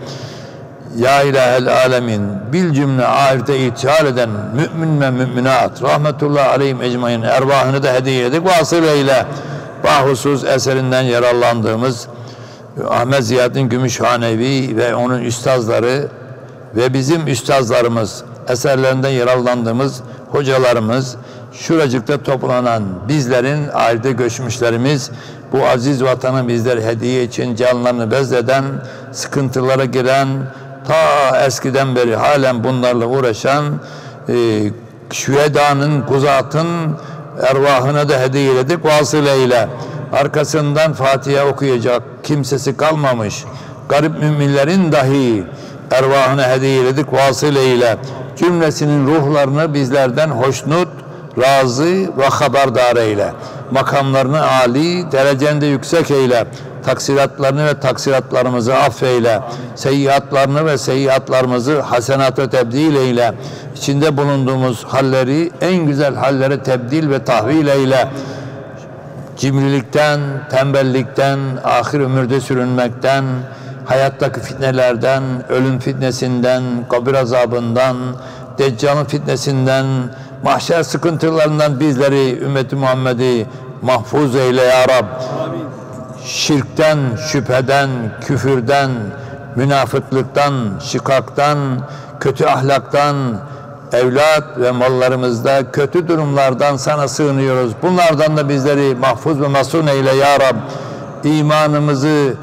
Ya ilahel alemin, bil cümle ahirete ihtihal eden mümin ve müminat rahmetullah aleyhim ecmain ervahını da hediye edip vasıl eyle. Bahusus eserinden yararlandığımız Ahmet Ziyaddin Gümüşhanevi ve onun üstazları ve bizim üstazlarımız eserlerinden yararlandığımız hocalarımız, şuracıkta toplanan bizlerin ahirete göçmüşlerimiz, bu aziz vatanı bizler hediye için canlarını bezleden, sıkıntılara giren, ta eskiden beri halen bunlarla uğraşan e, şühedanın, kuzatın ervahına da hediye edip vasıl eyle. Arkasından Fatiha okuyacak kimsesi kalmamış garip müminlerin dahi ervahına hediye edip vasıl eyle. Cümlesinin ruhlarını bizlerden hoşnut, razı ve haberdar eyle. Makamlarını âli, derecende yüksek eyle. Taksiratlarını ve taksiratlarımızı affeyle. Seyyiatlarını ve seyyiatlarımızı hasenata tebdil eyle. İçinde bulunduğumuz halleri en güzel hallere tebdil ve tahvil eyle. Cimrilikten, tembellikten, ahir ömürde sürünmekten, hayattaki fitnelerden, ölüm fitnesinden, kabir azabından, Deccal'ın fitnesinden, mahşer sıkıntılarından bizleri, ümmeti Muhammed'i mahfuz eyle ya Rab. Amin. Şirkten, şüpheden, küfürden, münafıklıktan, şikaktan, kötü ahlaktan, evlat ve mallarımızda kötü durumlardan sana sığınıyoruz. Bunlardan da bizleri mahfuz ve masum eyle ya Rab. İmanımızı,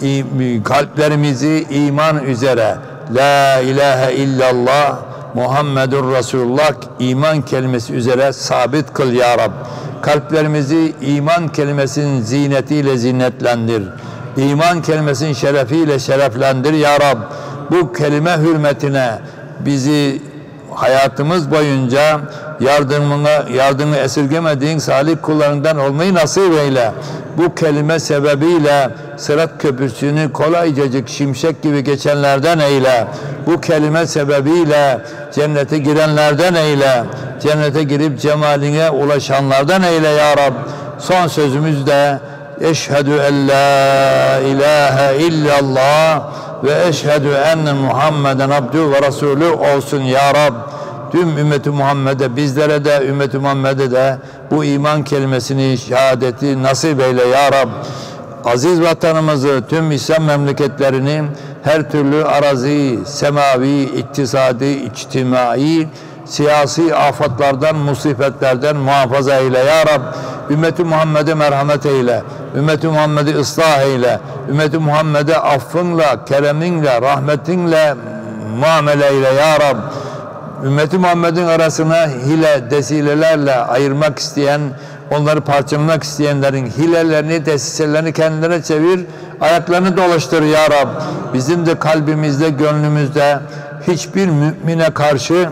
kalplerimizi iman üzere La ilahe illallah Muhammedur Resulullah iman kelimesi üzere sabit kıl ya Rab. Kalplerimizi iman kelimesinin zinetiyle zinetlendir. İman kelimesinin şerefiyle şereflendir ya Rab. Bu kelime hürmetine bizi hayatımız boyunca yardımına, yardımı esirgemediğin salih kullarından olmayı nasip eyle. Bu kelime sebebiyle Sırat Köprüsü'nü kolaycacık şimşek gibi geçenlerden eyle. Bu kelime sebebiyle cennete girenlerden eyle. Cennete girip cemaline ulaşanlardan eyle ya Rab. Son sözümüz de eşhedü en la ilahe illallah ve eşhedü enne Muhammeden abdü ve resulü olsun ya Rab. Tüm ümmeti Muhammed'e, bizlere de ümmeti Muhammed'e de bu iman kelimesini, şehadeti nasip eyle ya Rab. Aziz vatanımızı, tüm İslam memleketlerini her türlü arazi, semavi, iktisadi, içtimai, siyasi afatlardan, musibetlerden muhafaza eyle ya Rab. Ümmeti Muhammed'e merhamet eyle. Ümmeti Muhammed'i ıslah eyle. Ümmeti Muhammed'e affınla, kereminle, rahmetinle muamele eyle ya Rab. Ümmeti Muhammed'in arasına hile, desilelerle ayırmak isteyen, onları parçalamak isteyenlerin hilelerini, desiselerini kendilerine çevir, ayaklarını dolaştır ya Rab. Bizim de kalbimizde, gönlümüzde hiçbir mümine karşı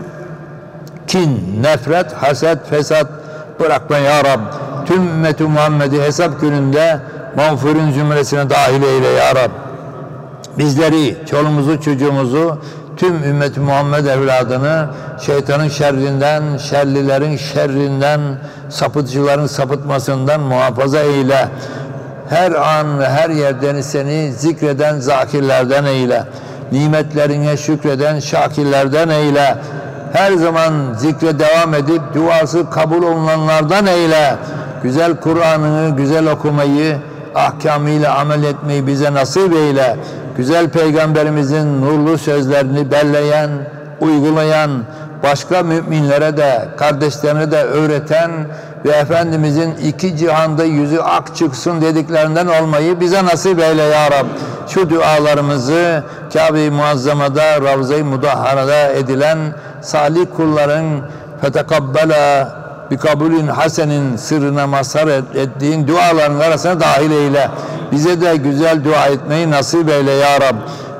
kin, nefret, haset, fesat bırakma ya Rab. Tüm ümmeti Muhammed'i hesap gününde mağfurun zümresine dahil eyle ya Rab. Bizleri, çoluğumuzu, çocuğumuzu, tüm ümmet-i Muhammed evladını şeytanın şerrinden, şerlilerin şerrinden, sapıtıcıların sapıtmasından muhafaza eyle. Her an ve her yerden seni zikreden zakirlerden eyle. Nimetlerine şükreden şakirlerden eyle. Her zaman zikre devam edip duası kabul olunanlardan eyle. Güzel Kur'an'ını güzel okumayı, ahkamıyla amel etmeyi bize nasip eyle. Güzel Peygamberimizin nurlu sözlerini belleyen, uygulayan, başka müminlere de, kardeşlerine de öğreten ve Efendimizin iki cihanda yüzü ak çıksın dediklerinden olmayı bize nasip eyle ya Rab. Şu dualarımızı Kabe-i Muazzama'da, Ravza-i Mudahhara'da edilen salih kulların fetekabbela bir kabulün hasenin sırrına mazhar ettiğin duaların arasına dahil eyle. Bize de güzel dua etmeyi nasip eyle ya Rab.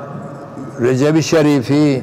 Recep-i Şerif'i,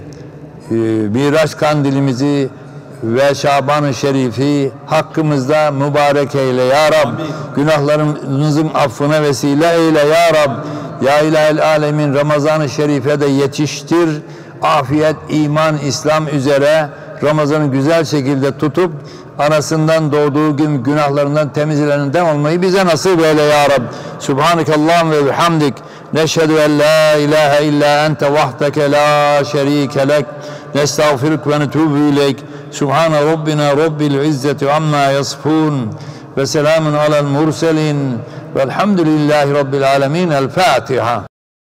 Miraç kandilimizi ve Şaban-ı Şerif'i hakkımızda mübarek eyle ya Rab. Amin. Günahlarımızın affına vesile eyle ya Rab. Ya İlahel Alemin Ramazan-ı Şerif'e de yetiştir. Afiyet, iman, İslam üzere Ramazan'ı güzel şekilde tutup anasından doğduğu gün günahlarından temizleninden olmayı bize nasip eyle ya Rab. Subhanekallahum ve bihamdik. Neşhedü en la ilahe illa ente vahdeke la şerike lek. Nestağfiruk ve netubu ileyk. Subhane Rabbina Rabbil izzeti amma yasfun. Ve selamun alel murselin. Velhamdülillahi Rabbil alemin. El Fatiha.